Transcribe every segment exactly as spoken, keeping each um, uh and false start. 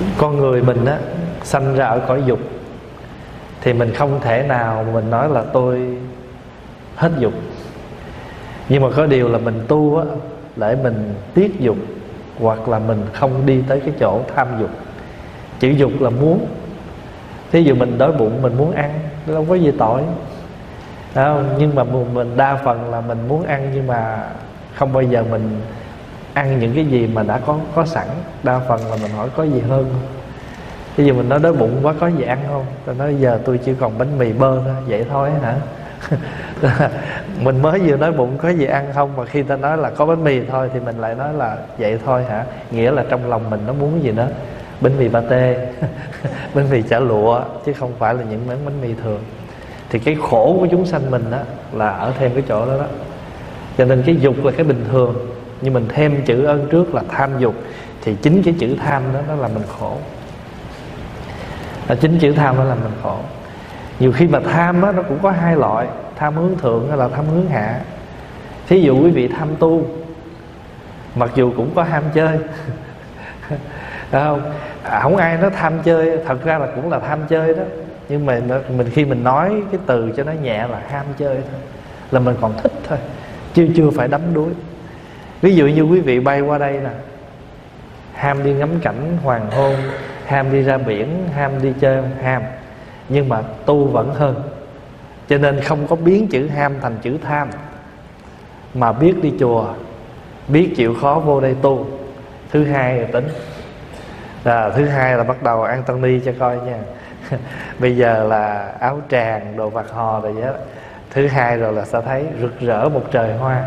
con người mình á, sanh ra ở cõi dục thì mình không thể nào mình nói là tôi hết dục. Nhưng mà có điều là mình tu á, để mình tiết dục, hoặc là mình không đi tới cái chỗ tham dục. Chữ dục là muốn. Thí dụ mình đói bụng mình muốn ăn, nó không có gì tội, không? Nhưng mà mình đa phần là mình muốn ăn, nhưng mà không bao giờ mình ăn những cái gì mà đã có có sẵn. Đa phần là mình hỏi có gì hơn không. Ví dụ mình nói đói bụng quá có gì ăn không, tôi nói giờ tôi chỉ còn bánh mì bơ thôi. Vậy thôi hả? Mình mới vừa nói bụng có gì ăn không, mà khi ta nói là có bánh mì thôi thì mình lại nói là vậy thôi hả? Nghĩa là trong lòng mình nó muốn gì đó, bánh mì pate, bánh mì chả lụa, chứ không phải là những món bánh mì thường. Thì cái khổ của chúng sanh mình đó là ở thêm cái chỗ đó đó. Cho nên cái dục là cái bình thường, nhưng mình thêm chữ ơn trước là tham dục, thì chính cái chữ tham đó nó làm mình khổ. Là chính chữ tham nó làm mình khổ. Nhiều khi mà tham á, nó cũng có hai loại, tham hướng thượng hay là tham hướng hạ. Thí dụ quý vị tham tu, mặc dù cũng có ham chơi, không? À, không ai nói tham chơi, thật ra là cũng là tham chơi đó. Nhưng mà mình khi mình nói cái từ cho nó nhẹ là ham chơi thôi, là mình còn thích thôi, chứ chưa phải đắm đuối. Ví dụ như quý vị bay qua đây nè, ham đi ngắm cảnh hoàng hôn, ham đi ra biển, ham đi chơi, ham. Nhưng mà tu vẫn hơn. Cho nên không có biến chữ ham thành chữ tham, mà biết đi chùa, biết chịu khó vô đây tu. Thứ hai là tính. À, thứ hai là bắt đầu ăn tăng ni cho coi nha. Bây giờ là áo tràng, đồ vạt hò rồi đó. Thứ hai rồi là sẽ thấy rực rỡ một trời hoa.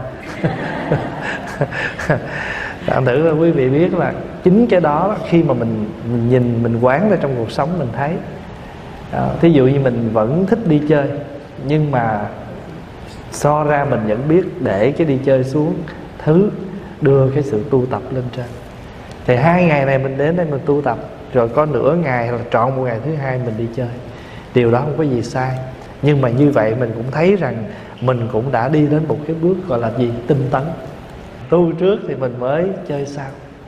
Thành thử là quý vị biết là chính cái đó khi mà mình, mình nhìn, mình quán ra trong cuộc sống mình thấy. Đó, thí dụ như mình vẫn thích đi chơi, nhưng mà so ra mình vẫn biết để cái đi chơi xuống, thứ đưa cái sự tu tập lên trên. Thì hai ngày này mình đến đây mình tu tập, rồi có nửa ngày là trọn một ngày thứ hai mình đi chơi. Điều đó không có gì sai. Nhưng mà như vậy mình cũng thấy rằng mình cũng đã đi đến một cái bước gọi là gì? Tinh tấn. Tu trước thì mình mới chơi sau.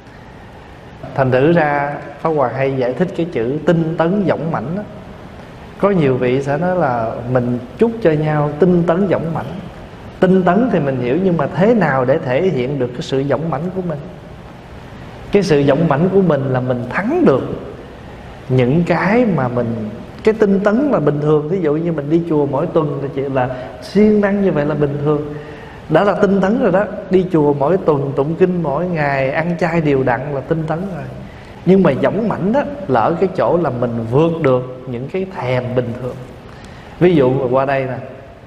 Thành thử ra Pháp Hòa hay giải thích cái chữ tinh tấn dũng mãnh đó. Có nhiều vị sẽ nói là mình chúc cho nhau tinh tấn dũng mãnh. Tinh tấn thì mình hiểu, nhưng mà thế nào để thể hiện được cái sự dũng mãnh của mình? Cái sự dũng mãnh của mình là mình thắng được những cái mà mình... Cái tinh tấn là bình thường. Ví dụ như mình đi chùa mỗi tuần thì chỉ là siêng năng như vậy là bình thường, đã là tinh tấn rồi đó. Đi chùa mỗi tuần, tụng kinh mỗi ngày, ăn chay đều đặn là tinh tấn rồi. Nhưng mà dũng mãnh đó là ở cái chỗ là mình vượt được những cái thèm bình thường. Ví dụ qua đây nè,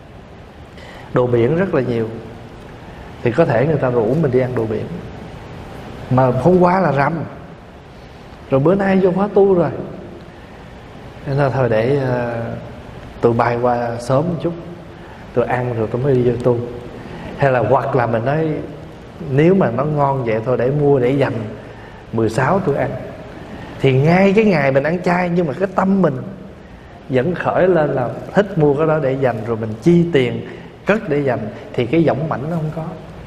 đồ biển rất là nhiều, thì có thể người ta rủ mình đi ăn đồ biển, mà hôm qua là rằm, rồi bữa nay vô khóa tu rồi, nên là thôi để uh, tôi bay qua sớm một chút, tôi ăn rồi tôi mới đi vô tu. Hay là hoặc là mình nói nếu mà nó ngon vậy thôi để mua để dành mười sáu tôi ăn. Thì ngay cái ngày mình ăn chay, nhưng mà cái tâm mình vẫn khởi lên là thích mua cái đó để dành, rồi mình chi tiền cất để dành, thì cái dũng mãnh nó không có.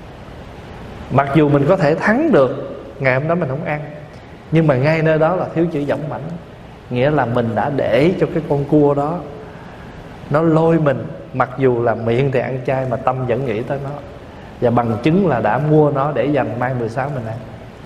Mặc dù mình có thể thắng được, ngày hôm đó mình không ăn, nhưng mà ngay nơi đó là thiếu chữ dũng mãnh. Nghĩa là mình đã để cho cái con cua đó nó lôi mình, mặc dù là miệng thì ăn chay mà tâm vẫn nghĩ tới nó, và bằng chứng là đã mua nó để dành mai mười sáu mình ăn.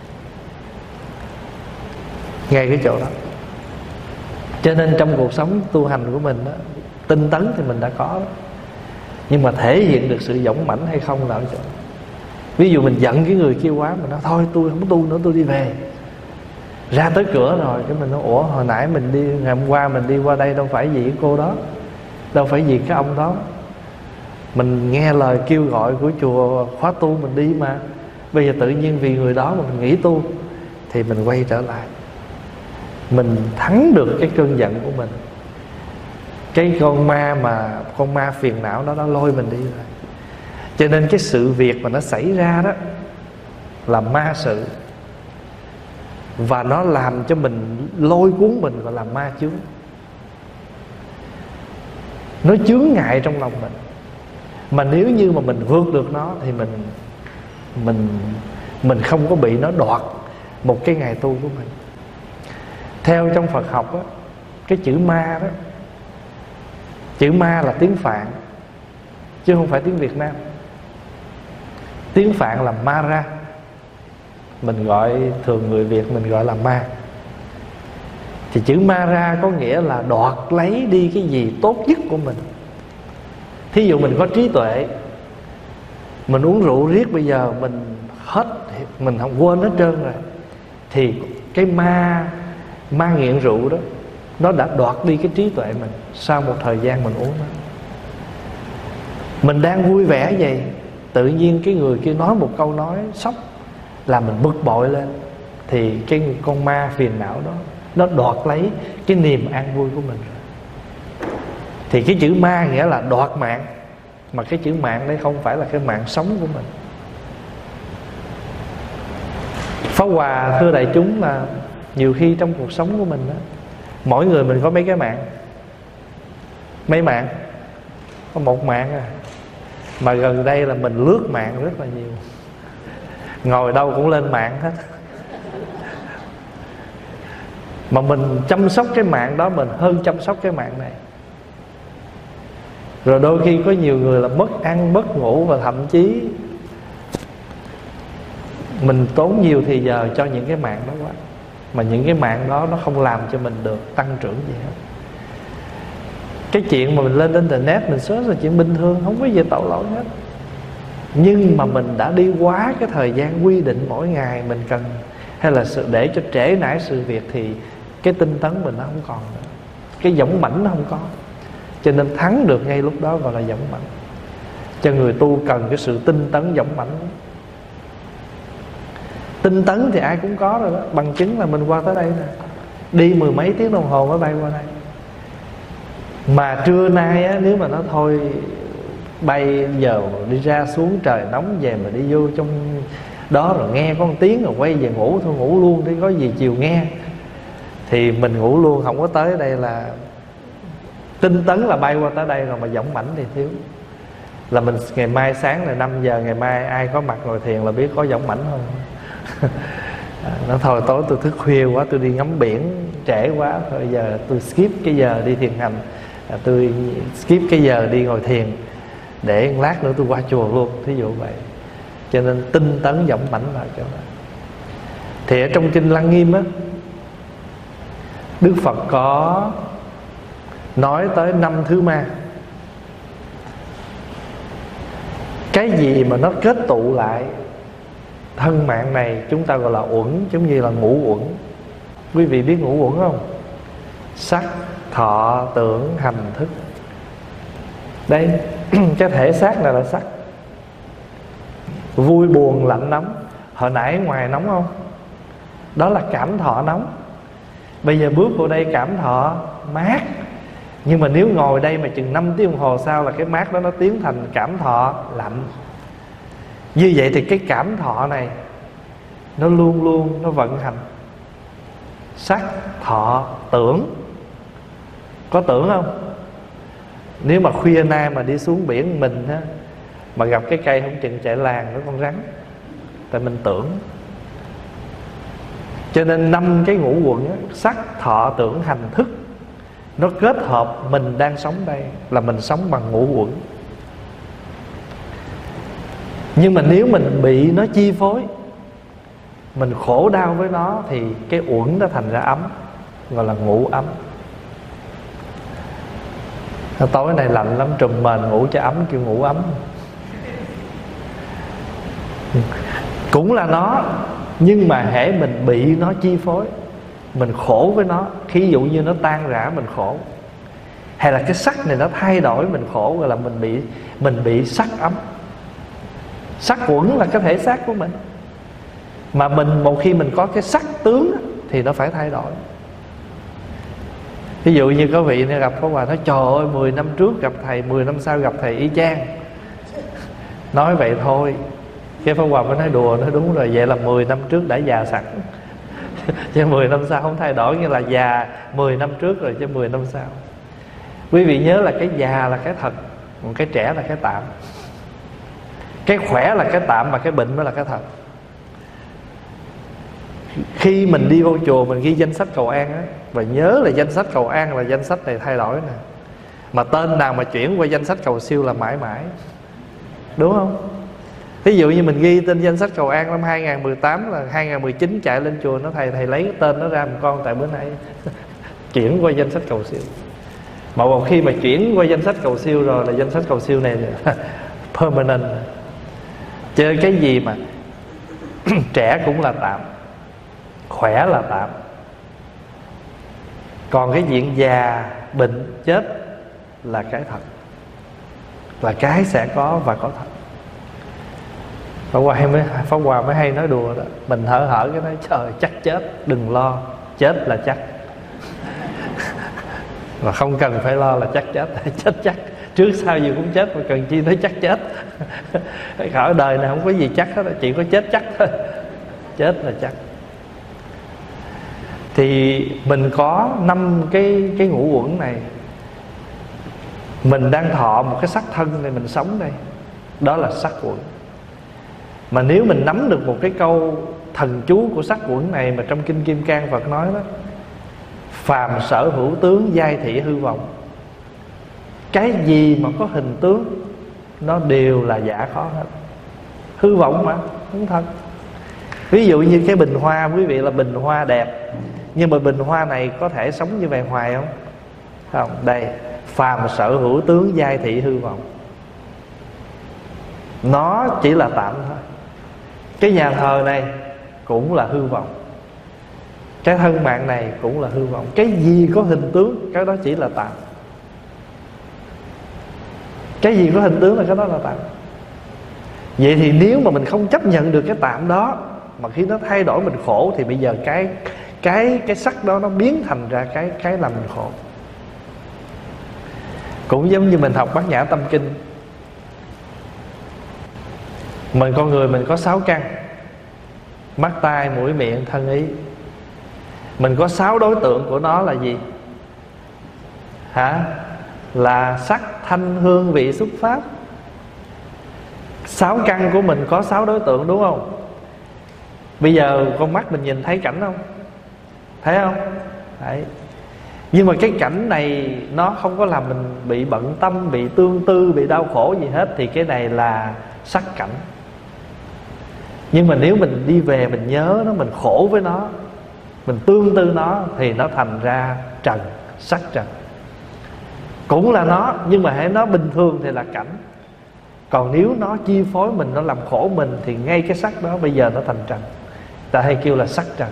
Ngay cái chỗ đó. Cho nên trong cuộc sống tu hành của mình đó, tinh tấn thì mình đã có đó, nhưng mà thể hiện được sự dũng mãnh hay không là ở chỗ. Ví dụ mình giận cái người kia quá, mình nói thôi tôi không tu nữa, tôi đi về. Ra tới cửa rồi cái mình nói ủa hồi nãy mình đi, ngày hôm qua mình đi qua đây đâu phải vì cái cô đó, đâu phải vì cái ông đó, mình nghe lời kêu gọi của chùa khóa tu mình đi mà. Bây giờ tự nhiên vì người đó mà mình nghỉ tu, thì mình quay trở lại, mình thắng được cái cơn giận của mình. Cái con ma mà con ma phiền não đó nó lôi mình đi rồi. Cho nên cái sự việc mà nó xảy ra đó là ma sự, và nó làm cho mình lôi cuốn mình, gọi là ma chướng. Nó chướng ngại trong lòng mình. Mà nếu như mà mình vượt được nó thì mình Mình Mình không có bị nó đoạt một cái ngày tu của mình. Theo trong Phật học á, cái chữ ma đó, chữ ma là tiếng Phạn chứ không phải tiếng Việt Nam. Tiếng Phạn là Mara, mình gọi thường người Việt mình gọi là ma. Thì chữ Mara có nghĩa là đoạt lấy đi cái gì tốt nhất của mình. Thí dụ mình có trí tuệ, mình uống rượu riết bây giờ mình hết, mình không quên hết trơn rồi, thì cái ma ma nghiện rượu đó, nó đã đoạt đi cái trí tuệ mình. Sau một thời gian mình uống nó, mình đang vui vẻ vậy, tự nhiên cái người kia nói một câu nói sốc làm mình bực bội lên, thì cái con ma phiền não đó nó đoạt lấy cái niềm an vui của mình rồi. Thì cái chữ ma nghĩa là đoạt mạng, mà cái chữ mạng đây không phải là cái mạng sống của mình. Pháp Hòa thưa đại chúng là nhiều khi trong cuộc sống của mình đó, mỗi người mình có mấy cái mạng. Mấy mạng? Có một mạng à. Mà gần đây là mình lướt mạng rất là nhiều, ngồi đâu cũng lên mạng hết. Mà mình chăm sóc cái mạng đó mình hơn chăm sóc cái mạng này. Rồi đôi khi có nhiều người là mất ăn mất ngủ, và thậm chí mình tốn nhiều thời giờ cho những cái mạng đó quá, mà những cái mạng đó nó không làm cho mình được tăng trưởng gì hết. Cái chuyện mà mình lên internet mình search là chuyện bình thường, không có gì tội lỗi hết. Nhưng mà mình đã đi quá cái thời gian quy định mỗi ngày mình cần, hay là sự để cho trễ nải sự việc, thì cái tinh tấn mình nó không còn nữa, cái dũng mãnh nó không có. Cho nên thắng được ngay lúc đó gọi là dũng mãnh. Cho người tu cần cái sự tinh tấn dũng mãnh. Tinh tấn thì ai cũng có rồi đó. Bằng chứng là mình qua tới đây nè, đi mười mấy tiếng đồng hồ mới bay qua đây. Mà trưa nay á, nếu mà nó thôi bay giờ đi ra xuống trời nóng về mà đi vô trong đó rồi nghe có một tiếng rồi quay về ngủ thôi, ngủ luôn thì có gì chiều nghe, thì mình ngủ luôn, không có tới đây là tinh tấn là bay qua tới đây rồi, mà dũng mãnh thì thiếu. Là mình ngày mai sáng là năm giờ, ngày mai ai có mặt ngồi thiền là biết có dũng mãnh không. À, nó thôi tối tôi thức khuya quá, tôi đi ngắm biển trễ quá, thôi giờ tôi skip cái giờ đi thiền hành, à, tôi skip cái giờ đi ngồi thiền để lát nữa tôi qua chùa luôn, thí dụ vậy. Cho nên tinh tấn dũng mãnh là chỗ đó. Thì ở trong kinh Lăng Nghiêm á, Đức Phật có nói tới năm thứ ma. Cái gì mà nó kết tụ lại thân mạng này chúng ta gọi là uẩn, giống như là ngũ uẩn. Quý vị biết ngũ uẩn không? Sắc, thọ, tưởng, hành, thức. Đây, cái thể xác này là sắc. Vui, buồn, lạnh, nóng. Hồi nãy ngoài nóng không? Đó là cảm thọ nóng. Bây giờ bước vào đây cảm thọ mát. Nhưng mà nếu ngồi đây mà chừng năm tiếng đồng hồ sau là cái mát đó nó tiến thành cảm thọ lạnh. Như vậy thì cái cảm thọ này nó luôn luôn nó vận hành. Sắc, thọ, tưởng. Có tưởng không? Nếu mà khuya nay mà đi xuống biển mình á, mà gặp cái cây không chừng chạy làng với con rắn, tại mình tưởng. Cho nên năm cái ngũ uẩn á, sắc, thọ, tưởng, hành, thức, nó kết hợp mình đang sống đây là mình sống bằng ngũ uẩn. Nhưng mà nếu mình bị nó chi phối, mình khổ đau với nó, thì cái uẩn nó thành ra ấm, gọi là ngũ ấm. Tối nay lạnh lắm, trùm mền ngủ cho ấm, kêu ngủ ấm. Cũng là nó, nhưng mà hễ mình bị nó chi phối, mình khổ với nó. Thí dụ như nó tan rã mình khổ, hay là cái sắc này nó thay đổi mình khổ, gọi là mình bị mình bị sắc ấm. Sắc uẩn là cái thể xác của mình, mà mình một khi mình có cái sắc tướng thì nó phải thay đổi. Ví dụ như có vị này gặp Pháp Hòa nói: trời ơi, mười năm trước gặp thầy, mười năm sau gặp thầy y chang. Nói vậy thôi. Cái Pháp Hòa mới nói đùa, nói đúng rồi, vậy là mười năm trước đã già sẵn. Chứ mười năm sau không thay đổi, như là già mười năm trước rồi chứ mười năm sau. Quý vị nhớ là cái già là cái thật, còn cái trẻ là cái tạm. Cái khỏe là cái tạm, mà cái bệnh mới là cái thật. Khi mình đi vô chùa mình ghi danh sách cầu an á, và nhớ là danh sách cầu an là danh sách này thay đổi nè, mà tên nào mà chuyển qua danh sách cầu siêu là mãi mãi, đúng không? Ví dụ như mình ghi tên danh sách cầu an năm hai không một tám là hai không một chín chạy lên chùa, nó thầy thầy lấy cái tên nó ra một con tại bữa nay chuyển qua danh sách cầu siêu. Mà một khi mà chuyển qua danh sách cầu siêu rồi là danh sách cầu siêu này là permanent. Cho nên cái gì mà trẻ cũng là tạm, khỏe là tạm, còn cái chuyện già, bệnh, chết là cái thật, là cái sẽ có và có thật. Pháp Hòa hay mới, Pháp Hòa mới hay nói đùa đó, mình hở hở cái nói trời chắc chết, đừng lo, chết là chắc. Mà không cần phải lo là chắc chết, chết chắc, trước sau gì cũng chết, mà cần chi nói chắc chết. Khỏi đời này không có gì chắc hết, chỉ có chết chắc thôi, chết là chắc. Thì mình có năm cái cái ngũ uẩn này, mình đang thọ một cái sắc thân này, mình sống đây, đó là sắc uẩn. Mà nếu mình nắm được một cái câu thần chú của sắc uẩn này mà trong Kinh Kim Cang Phật nói đó: phàm sở hữu tướng giai thị hư vọng. Cái gì mà có hình tướng nó đều là giả khó hết, hư vọng mà, không thật. Ví dụ như cái bình hoa, quý vị, là bình hoa đẹp, nhưng mà bình hoa này có thể sống như vậy hoài không? Không. Đây, phàm sở hữu tướng giai thị hư vọng, nó chỉ là tạm thôi. Cái nhà thờ này cũng là hư vọng, cái thân mạng này cũng là hư vọng. Cái gì có hình tướng, cái đó chỉ là tạm. Cái gì có hình tướng là cái đó là tạm. Vậy thì nếu mà mình không chấp nhận được cái tạm đó, mà khi nó thay đổi mình khổ, thì bây giờ cái cái cái sắc đó nó biến thành ra cái cái làm mình khổ. Cũng giống như mình học Bát Nhã Tâm Kinh, mình con người mình có sáu căn: mắt, tai, mũi, miệng, thân, ý. Mình có sáu đối tượng của nó là gì? Hả? Là sắc, thanh, hương, vị, xúc, pháp. Sáu căn của mình có sáu đối tượng, đúng không? Bây giờ con mắt mình nhìn thấy cảnh không? Thấy không? Thấy. Nhưng mà cái cảnh này nó không có làm mình bị bận tâm, bị tương tư, bị đau khổ gì hết, thì cái này là sắc cảnh. Nhưng mà nếu mình đi về mình nhớ nó, mình khổ với nó, mình tương tư nó, thì nó thành ra trần, sắc trần. Cũng là nó, nhưng mà hãy nó bình thường thì là cảnh. Còn nếu nó chi phối mình, nó làm khổ mình, thì ngay cái sắc đó bây giờ nó thành trần. Ta hay kêu là sắc trần.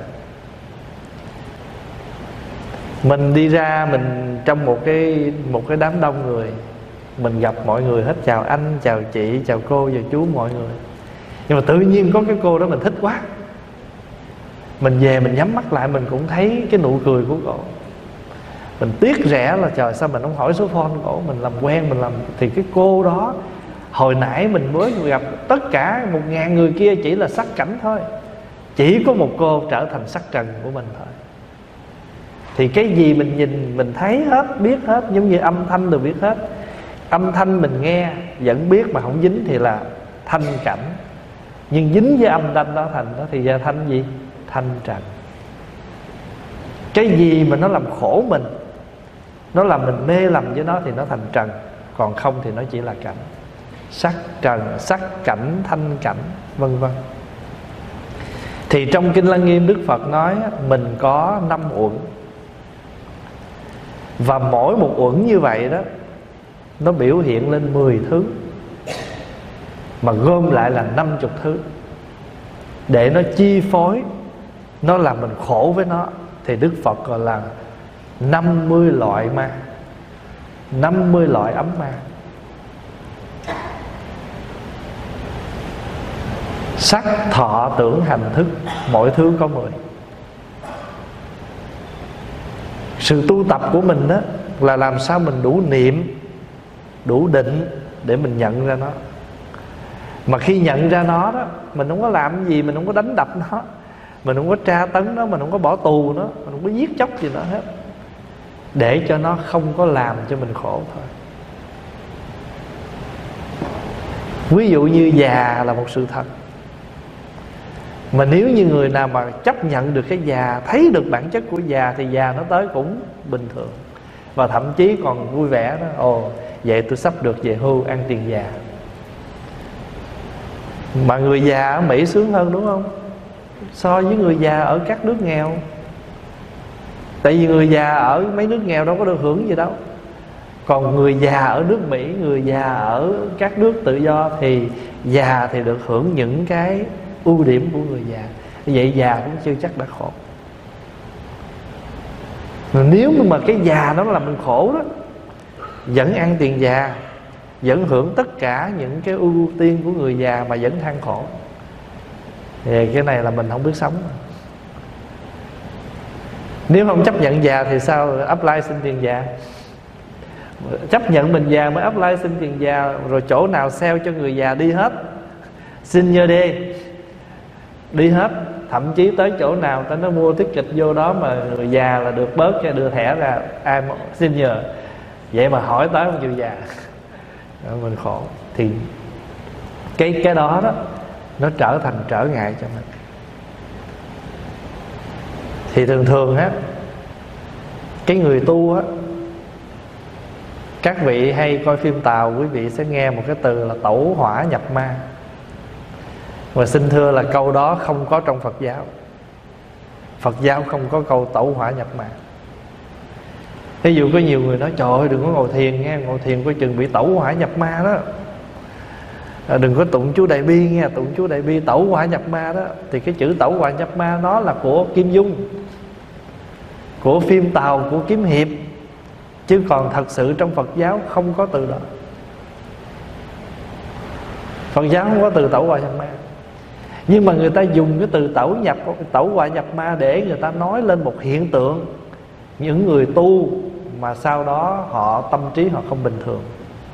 Mình đi ra, mình trong một cái một cái đám đông người, mình gặp mọi người hết, chào anh, chào chị, chào cô, chào chú, mọi người. Nhưng mà tự nhiên có cái cô đó mình thích quá, mình về mình nhắm mắt lại, mình cũng thấy cái nụ cười của cổ. Mình tiếc rẻ là trời sao mình không hỏi số phone của cổ, mình làm quen, mình làm. Thì cái cô đó hồi nãy mình mới gặp, tất cả một ngàn người kia chỉ là sắc cảnh thôi, chỉ có một cô trở thành sắc trần của mình thôi. Thì cái gì mình nhìn, mình thấy hết, biết hết. Giống như âm thanh đều biết hết. Âm thanh mình nghe vẫn biết mà không dính thì là thanh cảnh. Nhưng dính với âm thanh đó thành đó thì ra thanh gì? Thanh trần. Cái gì mà nó làm khổ mình, nó làm mình mê lầm với nó, thì nó thành trần. Còn không thì nó chỉ là cảnh. Sắc trần, sắc cảnh, thanh cảnh, vân vân. Thì trong Kinh Lăng Nghiêm, Đức Phật nói mình có năm uẩn. Và mỗi một uẩn như vậy đó, nó biểu hiện lên mười thứ, mà gom lại là năm chục thứ. Để nó chi phối, nó làm mình khổ với nó, thì Đức Phật gọi là năm mươi loại ma, năm mươi loại ấm ma. Sắc, thọ, tưởng, hành, thức, mỗi thứ có mười. Sự tu tập của mình đó là làm sao mình đủ niệm, đủ định để mình nhận ra nó. Mà khi nhận ra nó đó, mình không có làm gì, mình không có đánh đập nó, mình không có tra tấn nó, mình không có bỏ tù nó, mình không có giết chóc gì nó hết, để cho nó không có làm cho mình khổ thôi. Ví dụ như già là một sự thật. Mà nếu như người nào mà chấp nhận được cái già, thấy được bản chất của già, thì già nó tới cũng bình thường. Và thậm chí còn vui vẻ đó. Ồ, vậy tôi sắp được về hưu ăn tiền già. Mà người già ở Mỹ sướng hơn đúng không? So với người già ở các nước nghèo. Tại vì người già ở mấy nước nghèo đâu có được hưởng gì đâu. Còn người già ở nước Mỹ, người già ở các nước tự do, thì già thì được hưởng những cái ưu điểm của người già. Vậy già cũng chưa chắc đã khổ. Mà nếu mà cái già nó làm mình khổ đó, vẫn ăn tiền già, vẫn hưởng tất cả những cái ưu tiên của người già mà vẫn than khổ, thì cái này là mình không biết sống. Nếu không chấp nhận già thì sao apply xin tiền già? Chấp nhận mình già mới apply xin tiền già. Rồi chỗ nào sale cho người già đi hết, senior day đi hết. Thậm chí tới chỗ nào ta nó mua ticket vô đó mà người già là được bớt cho đưa thẻ ra I'm senior. Vậy mà hỏi tới một chữ già, mình khổ. Thì cái cái đó đó nó trở thành trở ngại cho mình. Thì thường thường á, cái người tu á, các vị hay coi phim Tàu, quý vị sẽ nghe một cái từ là tẩu hỏa nhập ma. Và xin thưa là câu đó không có trong Phật giáo. Phật giáo không có câu tẩu hỏa nhập ma. Ví dụ có nhiều người nói trời ơi đừng có ngồi thiền nghe, ngồi thiền coi chừng bị tẩu hỏa nhập ma đó. À, đừng có tụng chú Đại Bi nghe, tụng chú Đại Bi tẩu hỏa nhập ma đó. Thì cái chữ tẩu hỏa nhập ma đó là của Kim Dung, của phim Tàu, của Kiếm Hiệp. Chứ còn thật sự trong Phật giáo không có từ đó. Phật giáo không có từ tẩu hỏa nhập ma. Nhưng mà người ta dùng cái từ tẩu nhập tẩu hỏa nhập ma để người ta nói lên một hiện tượng, những người tu mà sau đó họ tâm trí họ không bình thường.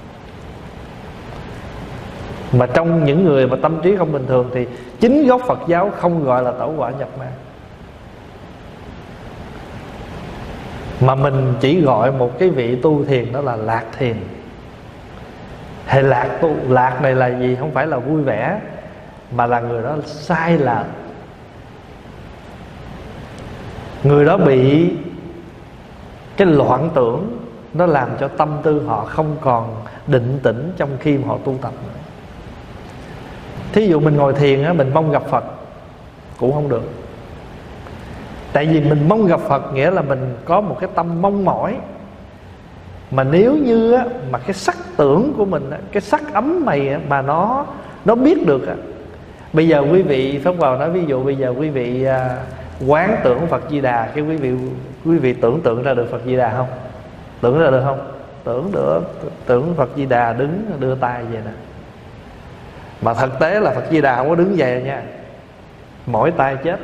Mà trong những người mà tâm trí không bình thường thì chính gốc Phật giáo không gọi là tẩu hỏa nhập ma, mà mình chỉ gọi một cái vị tu thiền đó là lạc thiền. Hay lạc tu, lạc này là gì? Không phải là vui vẻ, mà là người đó sai lệch. Người đó bị cái loạn tưởng, nó làm cho tâm tư họ không còn định tĩnh trong khi mà họ tu tập nữa. Thí dụ mình ngồi thiền á, mình mong gặp Phật cũng không được. Tại vì mình mong gặp Phật nghĩa là mình có một cái tâm mong mỏi. Mà nếu như á, mà cái sắc tưởng của mình á, cái sắc ấm mày á, mà nó nó biết được á. Bây giờ quý vị Pháp Hòa nói ví dụ bây giờ quý vị à, quán tưởng Phật Di Đà, cái quý vị quý vị tưởng tượng ra được Phật Di Đà không? Tưởng ra được không? Tưởng được. Tưởng Phật Di Đà đứng đưa tay vậy nè. Mà thực tế là Phật Di Đà không có đứng vậy nha, mỗi tay chết.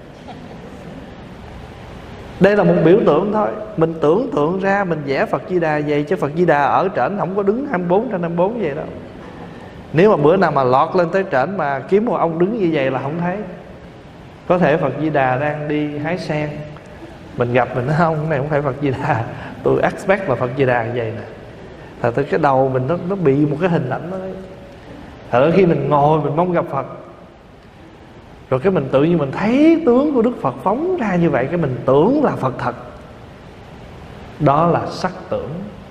Đây là một biểu tượng thôi. Mình tưởng tượng ra, mình vẽ Phật Di Đà vậy, chứ Phật Di Đà ở trển không có đứng hai mươi bốn trên hai mươi bốn vậy đâu. Nếu mà bữa nào mà lọt lên tới trển mà kiếm một ông đứng như vậy là không thấy. Có thể Phật Di Đà đang đi hái sen, mình gặp mình nói không, cái này không phải Phật Di Đà, tôi expect là Phật Di Đà như vậy nè. Thật tới cái đầu mình nó, nó bị một cái hình ảnh đó đấy. Thật khi mình ngồi mình mong gặp Phật, rồi cái mình tự nhiên mình thấy tướng của Đức Phật phóng ra như vậy, cái mình tưởng là Phật thật. Đó là sắc tưởng.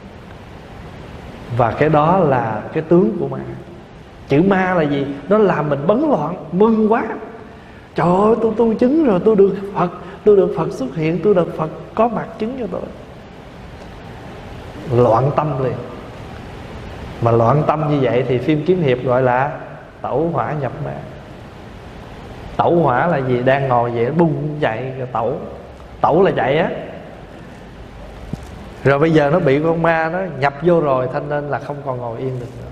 Và cái đó là cái tướng của ma. Chữ ma là gì? Nó làm mình bấn loạn, mừng quá. Trời ơi tôi tu chứng rồi, tôi được Phật, tôi được Phật xuất hiện, tôi được Phật có mặt chứng cho tôi. Loạn tâm liền. Mà loạn tâm như vậy thì phim kiếm hiệp gọi là tẩu hỏa nhập ma. Tẩu hỏa là gì? Đang ngồi vậy bung chạy rồi tẩu. Tẩu là chạy á. Rồi bây giờ nó bị con ma nó nhập vô rồi, thành nên là không còn ngồi yên được nữa.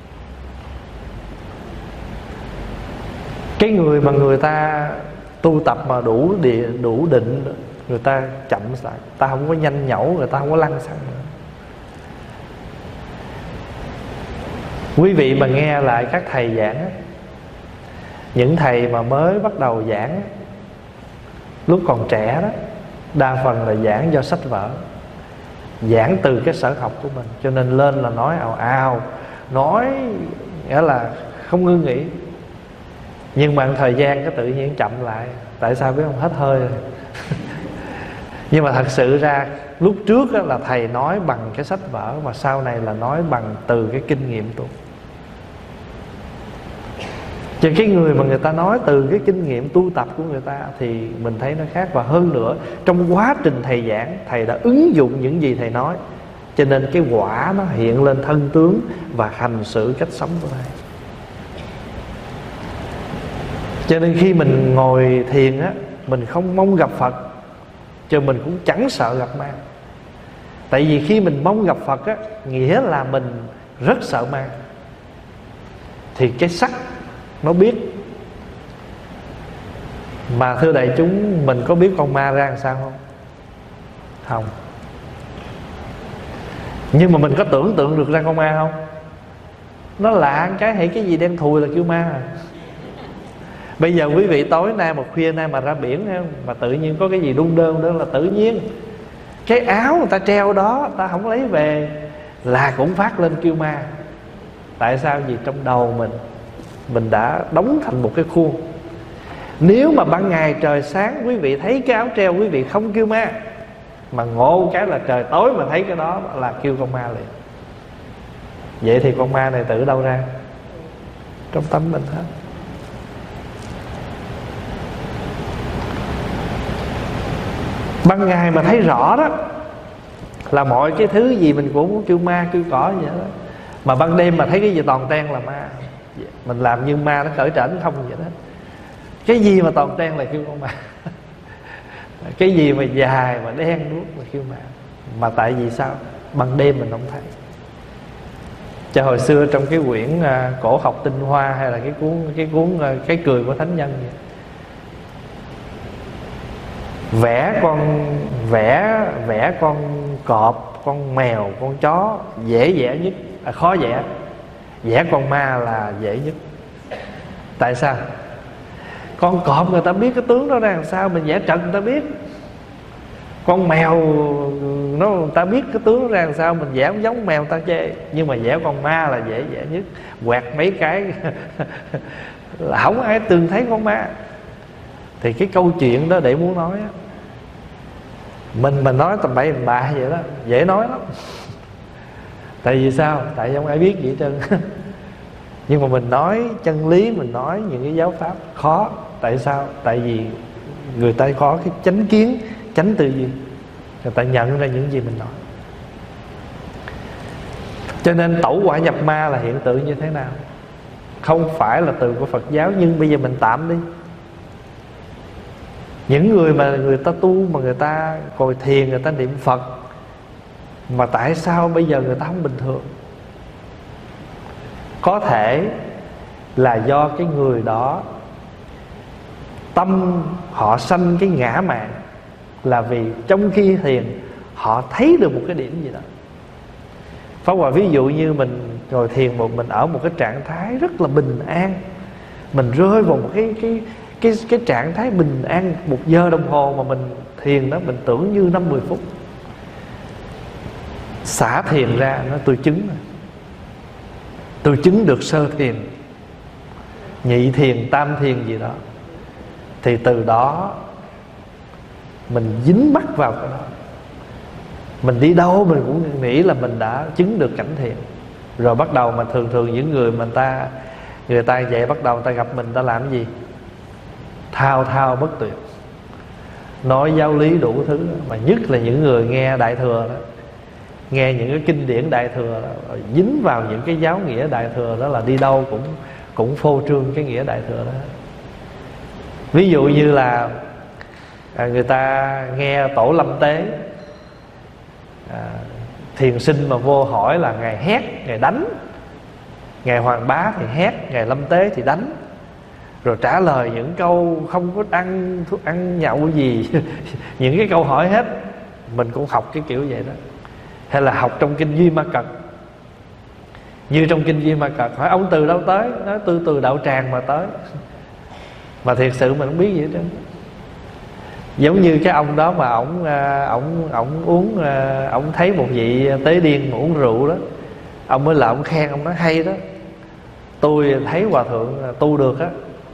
Cái người mà người ta tu tập mà đủ địa, đủ định, người ta chậm lại, ta không có nhanh nhẩu, người ta không có lăng xăng nữa. Quý vị mà nghe lại các thầy giảng, những thầy mà mới bắt đầu giảng lúc còn trẻ đó, đa phần là giảng do sách vở, giảng từ cái sở học của mình, cho nên lên là nói ào ào, nói nghĩa là không ngưng nghỉ. Nhưng mà thời gian cái tự nhiên chậm lại. Tại sao biết không? Hết hơi rồi. Nhưng mà thật sự ra lúc trước á, là thầy nói bằng cái sách vở, mà sau này là nói bằng từ cái kinh nghiệm tu. Cho cái người mà người ta nói từ cái kinh nghiệm tu tập của người ta thì mình thấy nó khác. Và hơn nữa, trong quá trình thầy giảng, thầy đã ứng dụng những gì thầy nói, cho nên cái quả nó hiện lên thân tướng và hành xử cách sống của thầy. Cho nên khi mình ngồi thiền á, mình không mong gặp Phật, cho mình cũng chẳng sợ gặp ma. Tại vì khi mình mong gặp Phật á, nghĩa là mình rất sợ ma. Thì cái sắc nó biết. Mà thưa đại chúng, mình có biết con ma ra làm sao không? Không. Nhưng mà mình có tưởng tượng được ra con ma không? Nó lạ cái hệ cái gì đen thùi là kêu ma à. Bây giờ quý vị tối nay mà khuya nay mà ra biển không, mà tự nhiên có cái gì đung đơn đó là tự nhiên. Cái áo người ta treo đó, ta không lấy về là cũng phát lên kêu ma. Tại sao? Vì trong đầu mình mình đã đóng thành một cái khuôn. Nếu mà ban ngày trời sáng quý vị thấy cái áo treo, quý vị không kêu ma. Mà ngộ cái là trời tối mà thấy cái đó là kêu con ma liền. Vậy thì con ma này từ đâu ra? Trong tâm mình hết. Ban ngày mà thấy rõ đó là mọi cái thứ gì mình cũng muốn kêu ma kêu cỏ vậy đó. Mà ban đêm mà thấy cái gì toàn ten là ma. Mình làm như ma nó cởi trển không vậy đó. Cái gì mà toàn ten là kêu con ma. Cái gì mà dài mà đen đuốc là kêu ma. Mà tại vì sao? Ban đêm mình không thấy. Cho hồi xưa trong cái quyển uh, Cổ học tinh hoa, hay là cái cuốn cái cuốn uh, Cái cười của thánh nhân vậy, vẽ con vẽ vẽ con cọp, con mèo, con chó dễ vẽ nhất, à, khó vẽ. Vẽ con ma là dễ nhất. Tại sao? Con cọp người ta biết cái tướng nó ra làm sao, mình vẽ trật người ta biết. Con mèo nó người ta biết cái tướng nó ra làm sao, mình vẽ không giống mèo ta chê. Nhưng mà vẽ con ma là dễ vẽ nhất. Quẹt mấy cái là không ai từng thấy con ma. Thì cái câu chuyện đó để muốn nói á, mình mình nói tầm bậy tầm bạ vậy đó, dễ nói lắm. Tại vì sao? Tại vì không ai biết gì hết trơn. Nhưng mà mình nói chân lý, mình nói những cái giáo pháp khó. Tại sao? Tại vì người ta có cái chánh kiến, chánh tư duy, người ta nhận ra những gì mình nói. Cho nên tẩu hỏa nhập ma là hiện tượng như thế nào? Không phải là từ của Phật giáo, nhưng bây giờ mình tạm đi. Những người mà người ta tu, mà người ta ngồi thiền, người ta niệm Phật, mà tại sao bây giờ người ta không bình thường? Có thể là do cái người đó tâm họ sanh cái ngã mạn, là vì trong khi thiền họ thấy được một cái điểm gì đó. Pháp Hòa ví dụ như mình ngồi thiền một mình ở một cái trạng thái rất là bình an, mình rơi vào một cái cái cái cái trạng thái bình an một giờ đồng hồ mà mình thiền đó, mình tưởng như năm mười phút. Xả thiền ra nó tôi chứng rồi. Tôi chứng được sơ thiền, nhị thiền, tam thiền gì đó. Thì từ đó mình dính mắc vào cái đó. Mình đi đâu mình cũng nghĩ là mình đã chứng được cảnh thiền. Rồi bắt đầu mà thường thường những người mà người ta Người ta vậy bắt đầu người ta gặp mình, ta làm cái gì? Thao thao bất tuyệt, nói giáo lý đủ thứ. Mà nhất là những người nghe Đại Thừa đó, nghe những cái kinh điển Đại Thừa đó, dính vào những cái giáo nghĩa Đại Thừa đó, là đi đâu cũng cũng phô trương cái nghĩa Đại Thừa đó. Ví dụ như là à, người ta nghe Tổ Lâm Tế à, thiền sinh mà vô hỏi là Ngài hét, Ngài đánh. Ngài Hoàng Bá thì hét, Ngài Lâm Tế thì đánh. Rồi trả lời những câu không có ăn thuốc ăn nhậu gì. Những cái câu hỏi hết. Mình cũng học cái kiểu vậy đó. Hay là học trong kinh Duy Ma Cật. Như trong kinh Duy Ma Cật, hỏi ông từ đâu tới? Nói tôi từ đạo tràng mà tới. Mà thiệt sự mình không biết gì hết trơn. Giống như cái ông đó mà ổng ổng ổng uống, ổng thấy một vị tế điên mà uống rượu đó, ông mới là ông khen, ông nói hay đó, tôi thấy hòa thượng tu được á.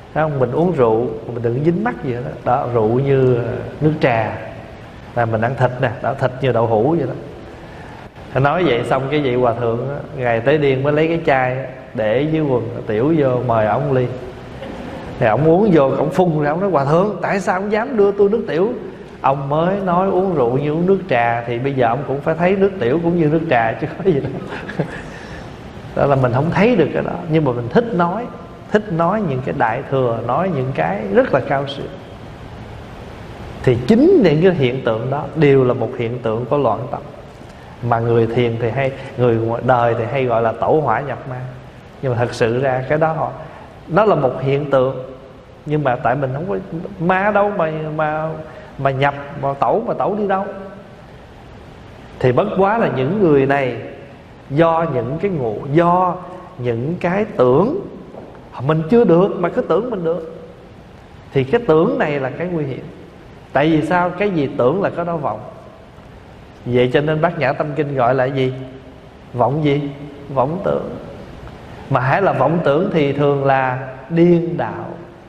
không? Mình uống rượu mình đừng dính mắt gì đó. Đó, rượu như nước trà là mình ăn thịt nè, đó, thịt như đậu hũ vậy đó. Nói vậy xong cái vị hòa thượng đó, ngày tới điên mới lấy cái chai để dưới quần, tiểu vô mời ổng ly. Thì ổng uống vô, ổng phun ra, ổng nói: hòa thượng, tại sao ổng dám đưa tôi nước tiểu? Ông mới nói uống rượu như uống nước trà, thì bây giờ ông cũng phải thấy nước tiểu cũng như nước trà chứ có gì đâu. Đó là mình không thấy được cái đó, nhưng mà mình thích nói, thích nói những cái đại thừa, nói những cái rất là cao siêu. Thì chính những cái hiện tượng đó đều là một hiện tượng có loạn tâm, mà người thiền thì hay, người ngoài đời thì hay gọi là tổ hỏa nhập ma. Nhưng mà thật sự ra cái đó họ, nó là một hiện tượng, nhưng mà tại mình không có ma đâu mà mà mà nhập, mà tẩu, mà tẩu đi đâu. Thì bất quá là những người này do những cái ngộ, do những cái tưởng mình chưa được mà cứ tưởng mình được, thì cái tưởng này là cái nguy hiểm. Tại vì sao? Cái gì tưởng là có đó vọng. Vậy cho nên Bát Nhã Tâm Kinh gọi là gì? Vọng gì? Vọng tưởng. Mà hãy là vọng tưởng thì thường là điên đảo.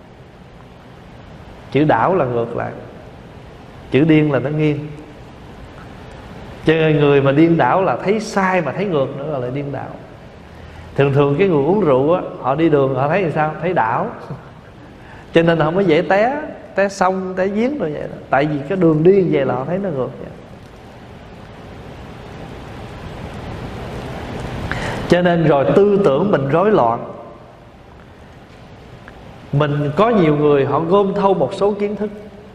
Chữ đảo là ngược lại, chữ điên là nó nghiêng. Cho nên người mà điên đảo là thấy sai mà thấy ngược nữa là điên đảo. Thường thường cái người uống rượu á, họ đi đường họ thấy thì sao? Thấy đảo. Cho nên họ mới dễ té, té sông, té giếng rồi vậy đó. Tại vì cái đường đi về là họ thấy nó ngược vậy. Cho nên rồi tư tưởng mình rối loạn. Mình có nhiều người họ gom thâu một số kiến thức,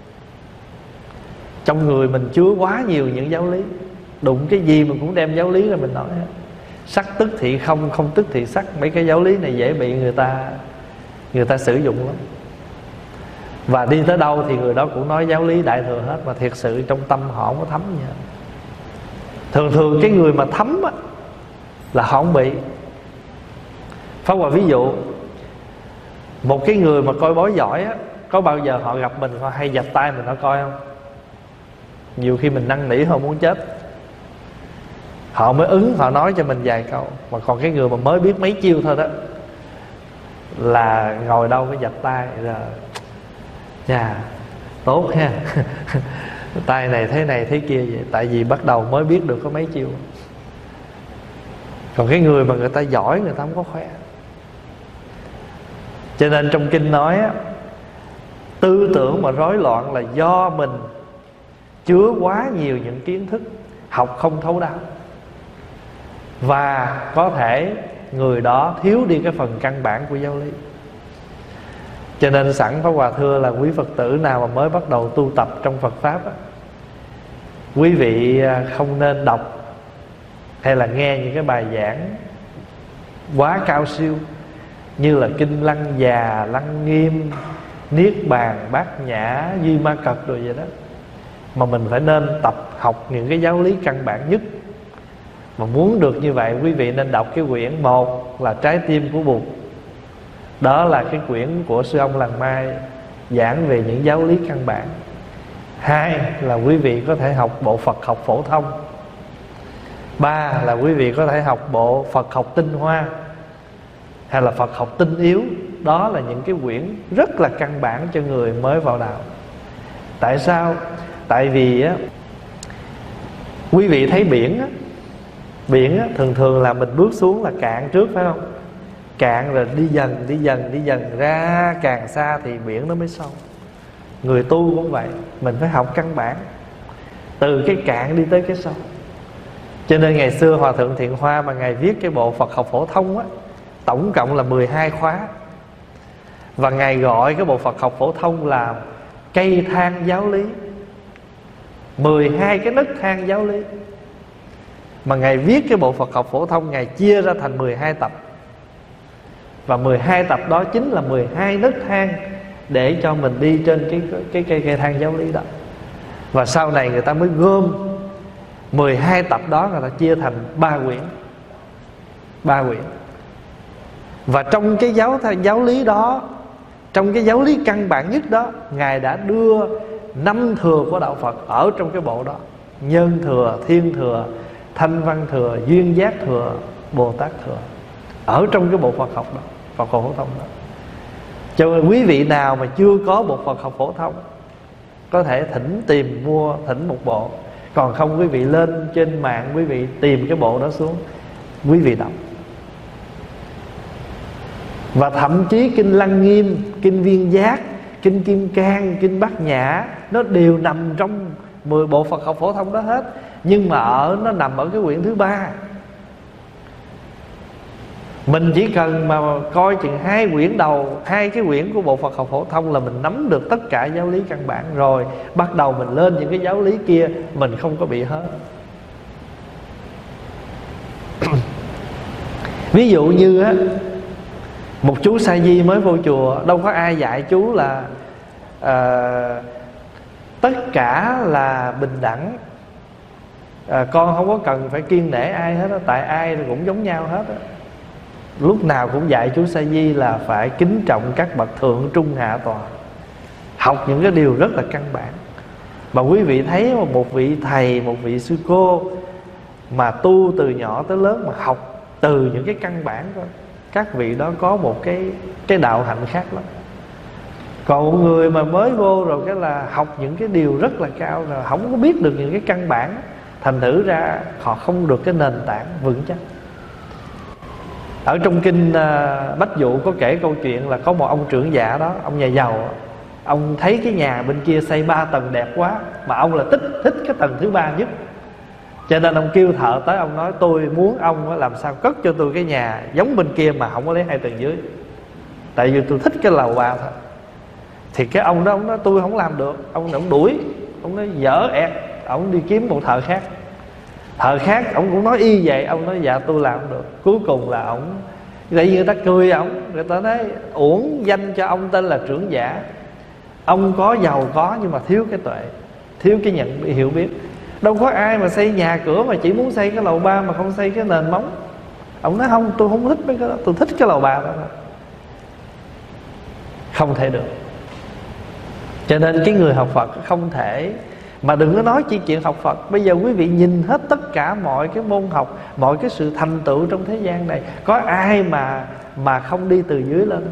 trong người mình chứa quá nhiều những giáo lý, đụng cái gì mình cũng đem giáo lý ra mình nói hết. Sắc tức thị không, không tức thị sắc. Mấy cái giáo lý này dễ bị người ta Người ta sử dụng lắm. Và đi tới đâu thì người đó cũng nói giáo lý đại thừa hết, mà thiệt sự trong tâm họ không có thấm gì hết. Thường thường cái người mà thấm á, là họ không bị. Pháp Hòa ví dụ, một cái người mà coi bói giỏi á, có bao giờ họ gặp mình họ hay dạch tay mình họ coi không? Nhiều khi mình năn nỉ họ muốn chết, họ mới ứng, họ nói cho mình vài câu. Mà còn cái người mà mới biết mấy chiêu thôi đó là ngồi đâu phải dạch tay rồi. Dạ, tốt ha. Tay này thế này thế kia vậy. Tại vì bắt đầu mới biết được có mấy chiêu. Còn cái người mà người ta giỏi, người ta không có khỏe. Cho nên trong kinh nói á, tư tưởng mà rối loạn là do mình chứa quá nhiều những kiến thức, học không thấu đáo. Và có thể người đó thiếu đi cái phần căn bản của giáo lý. Cho nên sẵn Pháp Hòa thưa là quý Phật tử nào mà mới bắt đầu tu tập trong Phật Pháp á, quý vị không nên đọc hay là nghe những cái bài giảng quá cao siêu như là Kinh Lăng Già, Lăng Nghiêm, Niết Bàn, Bát Nhã, Duy Ma Cật rồi vậy đó. Mà mình phải nên tập học những cái giáo lý căn bản nhất. Mà muốn được như vậy, quý vị nên đọc cái quyển một là Trái Tim của Bụt. Đó là cái quyển của sư ông Làng Mai giảng về những giáo lý căn bản. Hai là quý vị có thể học bộ Phật học phổ thông. Ba là quý vị có thể học bộ Phật học tinh hoa hay là Phật học tinh yếu. Đó là những cái quyển rất là căn bản cho người mới vào đạo. Tại sao? Tại vì á, quý vị thấy biển á, biển á, thường thường là mình bước xuống là cạn trước phải không? Cạn rồi đi dần, đi dần, đi dần ra càng xa thì biển nó mới sâu. Người tu cũng vậy, mình phải học căn bản, từ cái cạn đi tới cái sâu. Cho nên ngày xưa Hòa Thượng Thiện Hoa mà Ngài viết cái bộ Phật học phổ thông á, tổng cộng là mười hai khóa. Và Ngài gọi cái bộ Phật học phổ thông là cây thang giáo lý, mười hai cái nấc thang giáo lý. Mà Ngài viết cái bộ Phật học phổ thông, Ngài chia ra thành mười hai tập. Và mười hai tập đó chính là mười hai nấc thang để cho mình đi trên cái cái cây cây thang giáo lý đó. Và sau này người ta mới gom mười hai tập đó, người ta chia thành ba quyển. Ba quyển. Và trong cái giáo giáo lý đó, trong cái giáo lý căn bản nhất đó, Ngài đã đưa năm thừa của đạo Phật ở trong cái bộ đó: Nhân thừa, Thiên thừa, Thanh văn thừa, Duyên giác thừa, Bồ Tát thừa, ở trong cái bộ Phật học đó, Phật học phổ thông đó. Cho nên quý vị nào mà chưa có bộ Phật học phổ thông có thể thỉnh tìm mua thỉnh một bộ. Còn không quý vị lên trên mạng, quý vị tìm cái bộ đó xuống, quý vị đọc. Và thậm chí kinh Lăng Nghiêm, kinh Viên Giác, kinh Kim Cang, kinh Bát Nhã, nó đều nằm trong mười bộ Phật học phổ thông đó hết. Nhưng mà ở nó nằm ở cái quyển thứ ba. Mình chỉ cần mà coi chừng hai quyển đầu, hai cái quyển của bộ Phật học phổ thông là mình nắm được tất cả giáo lý căn bản rồi. Bắt đầu mình lên những cái giáo lý kia, mình không có bị hết. Ví dụ như á, một chú sa di mới vô chùa, đâu có ai dạy chú là à, tất cả là bình đẳng, à, con không có cần phải kiêng nể ai hết đó, tại ai cũng giống nhau hết đó. Lúc nào cũng dạy chú sa di là phải kính trọng các bậc thượng trung hạ tòa, học những cái điều rất là căn bản. Mà quý vị thấy một vị thầy, một vị sư cô mà tu từ nhỏ tới lớn, mà học từ những cái căn bản thôi, các vị đó có một cái cái đạo hạnh khác lắm. Còn một người mà mới vô rồi cái là học những cái điều rất là cao rồi không có biết được những cái căn bản, thành thử ra họ không được cái nền tảng vững chắc. Ở trong kinh uh, Bách Dụ có kể câu chuyện là có một ông trưởng giả đó, ông nhà giàu, ông thấy cái nhà bên kia xây ba tầng đẹp quá, mà ông là thích thích cái tầng thứ ba nhất. Cho nên ông kêu thợ tới, ông nói tôi muốn ông làm sao cất cho tôi cái nhà giống bên kia mà không có lấy hai tầng dưới, tại vì tôi thích cái lầu ba thôi. Thì cái ông đó ông nói tôi không làm được. Ông ông đuổi, ông nói dở ẹt, ông đi kiếm một thợ khác. Thợ khác ông cũng nói y vậy, ông nói dạ tôi làm được. Cuối cùng là ông, tại vì người ta cười ông, người ta nói uổng danh cho ông tên là trưởng giả. Ông có giàu có nhưng mà thiếu cái tuệ, thiếu cái nhận hiểu biết. Đâu có ai mà xây nhà cửa mà chỉ muốn xây cái lầu ba mà không xây cái nền móng. Ông nói không, tôi không thích mấy cái đó, tôi thích cái lầu ba đó thôi. Không thể được. Cho nên cái người học Phật không thể. Mà đừng có nói chỉ chuyện học Phật. Bây giờ quý vị nhìn hết tất cả mọi cái môn học, mọi cái sự thành tựu trong thế gian này, có ai mà mà không đi từ dưới lên?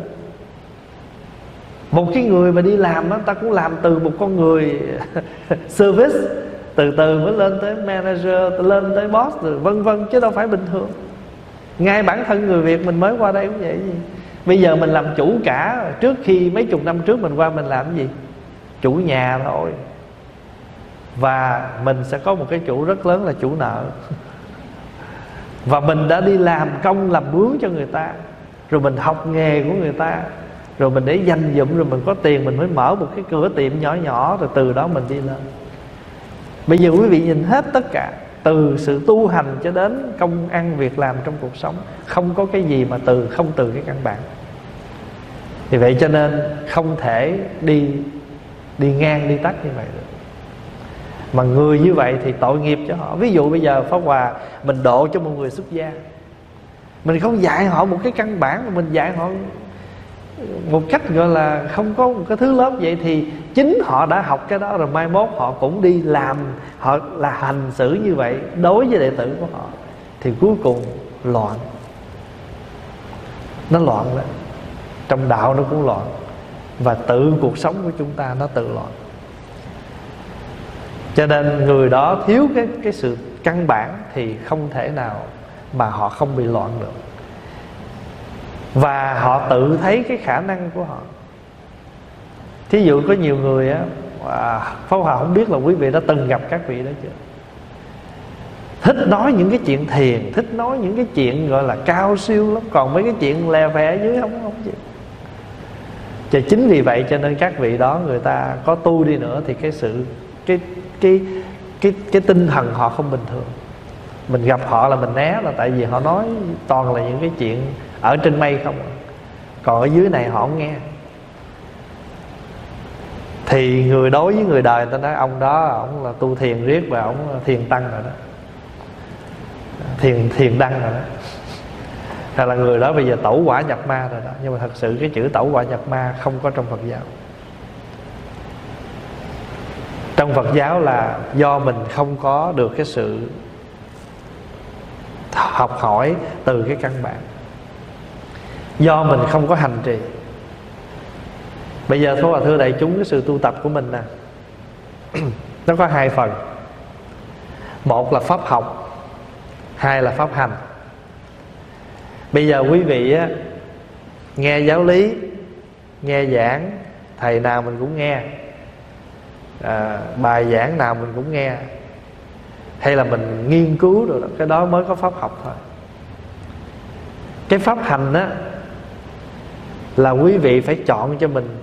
Một cái người mà đi làm đó, ta cũng làm từ một con người service, từ từ mới lên tới manager, lên tới boss, rồi vân vân, chứ đâu phải bình thường. Ngay bản thân người Việt mình mới qua đây cũng vậy gì. Bây giờ mình làm chủ cả. Trước khi mấy chục năm trước mình qua mình làm cái gì? Chủ nhà thôi. Và mình sẽ có một cái chủ rất lớn là chủ nợ. Và mình đã đi làm công làm mướn cho người ta, rồi mình học nghề của người ta, rồi mình để dành dụm, rồi mình có tiền mình mới mở một cái cửa tiệm nhỏ nhỏ, rồi từ đó mình đi lên. Bây giờ quý vị nhìn hết tất cả, từ sự tu hành cho đến công ăn việc làm trong cuộc sống, không có cái gì mà từ không từ cái căn bản. Vì vậy cho nên không thể đi đi ngang đi tắt như vậy được. Mà người như vậy thì tội nghiệp cho họ. Ví dụ bây giờ Pháp Hòa mình độ cho một người xuất gia, mình không dạy họ một cái căn bản, mà mình dạy họ một cách gọi là không có một cái thứ lớp vậy, thì chính họ đã học cái đó rồi, mai mốt họ cũng đi làm, họ là hành xử như vậy đối với đệ tử của họ, thì cuối cùng loạn. Nó loạn đó. Trong đạo nó cũng loạn, và tự cuộc sống của chúng ta nó tự loạn. Cho nên người đó thiếu cái, cái sự căn bản thì không thể nào mà họ không bị loạn được. Và họ tự thấy cái khả năng của họ. Thí dụ có nhiều người á, à, Pháp Hòa không biết là quý vị đã từng gặp các vị đó chưa, thích nói những cái chuyện thiền, thích nói những cái chuyện gọi là cao siêu lắm, còn mấy cái chuyện lè vè dưới không không chịu. Và chính vì vậy cho nên các vị đó, người ta có tu đi nữa thì cái sự cái cái cái cái tinh thần họ không bình thường. Mình gặp họ là mình né, là tại vì họ nói toàn là những cái chuyện ở trên mây không, còn ở dưới này họ không nghe. Thì người đối với người đời, người ta nói ông đó ông là tu thiền riết và ông thiền tăng rồi đó, thiền thiền đăng rồi đó, hay là người đó bây giờ tẩu quả nhập ma rồi đó. Nhưng mà thật sự cái chữ tẩu quả nhập ma không có trong Phật giáo. Trong Phật giáo là do mình không có được cái sự học hỏi từ cái căn bản, do mình không có hành trì. Bây giờ Pháp Hòa thưa đại chúng, cái sự tu tập của mình nè nó có hai phần. Một là pháp học, hai là pháp hành. Bây giờ quý vị á, nghe giáo lý, nghe giảng, thầy nào mình cũng nghe, à, bài giảng nào mình cũng nghe, hay là mình nghiên cứu rồi đó, cái đó mới có pháp học thôi. Cái pháp hành á là quý vị phải chọn cho mình.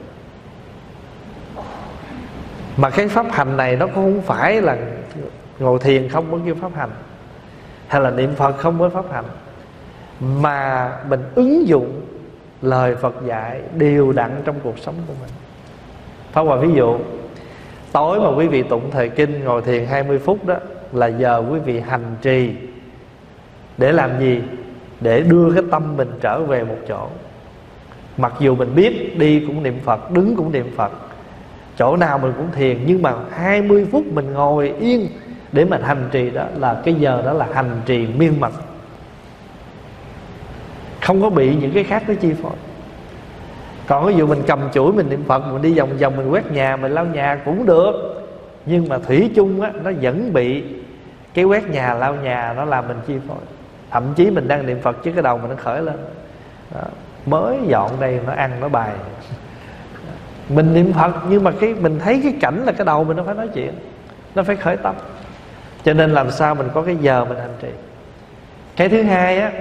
Mà cái pháp hành này nó cũng không phải là ngồi thiền không mới kêu pháp hành, hay là niệm Phật không mới pháp hành, mà mình ứng dụng lời Phật dạy đều đặn trong cuộc sống của mình. Pháp Hòa ví dụ, tối mà quý vị tụng thời kinh ngồi thiền hai mươi phút đó là giờ quý vị hành trì. Để làm gì? Để đưa cái tâm mình trở về một chỗ. Mặc dù mình biết đi cũng niệm Phật, đứng cũng niệm Phật, chỗ nào mình cũng thiền, nhưng mà hai mươi phút mình ngồi yên để mình hành trì, đó là cái giờ đó là hành trì miên mật, không có bị những cái khác nó chi phối. Còn ví dụ mình cầm chuỗi mình niệm Phật, mình đi vòng vòng, mình quét nhà, mình lau nhà cũng được, nhưng mà thủy chung á, nó vẫn bị cái quét nhà lau nhà nó làm mình chi phối. Thậm chí mình đang niệm Phật chứ cái đầu mình nó khởi lên đó. Mới dọn đây nó ăn nó bài. Mình niệm Phật nhưng mà cái mình thấy cái cảnh là cái đầu mình nó phải nói chuyện, nó phải khởi tâm. Cho nên làm sao mình có cái giờ mình hành trì. Cái thứ hai á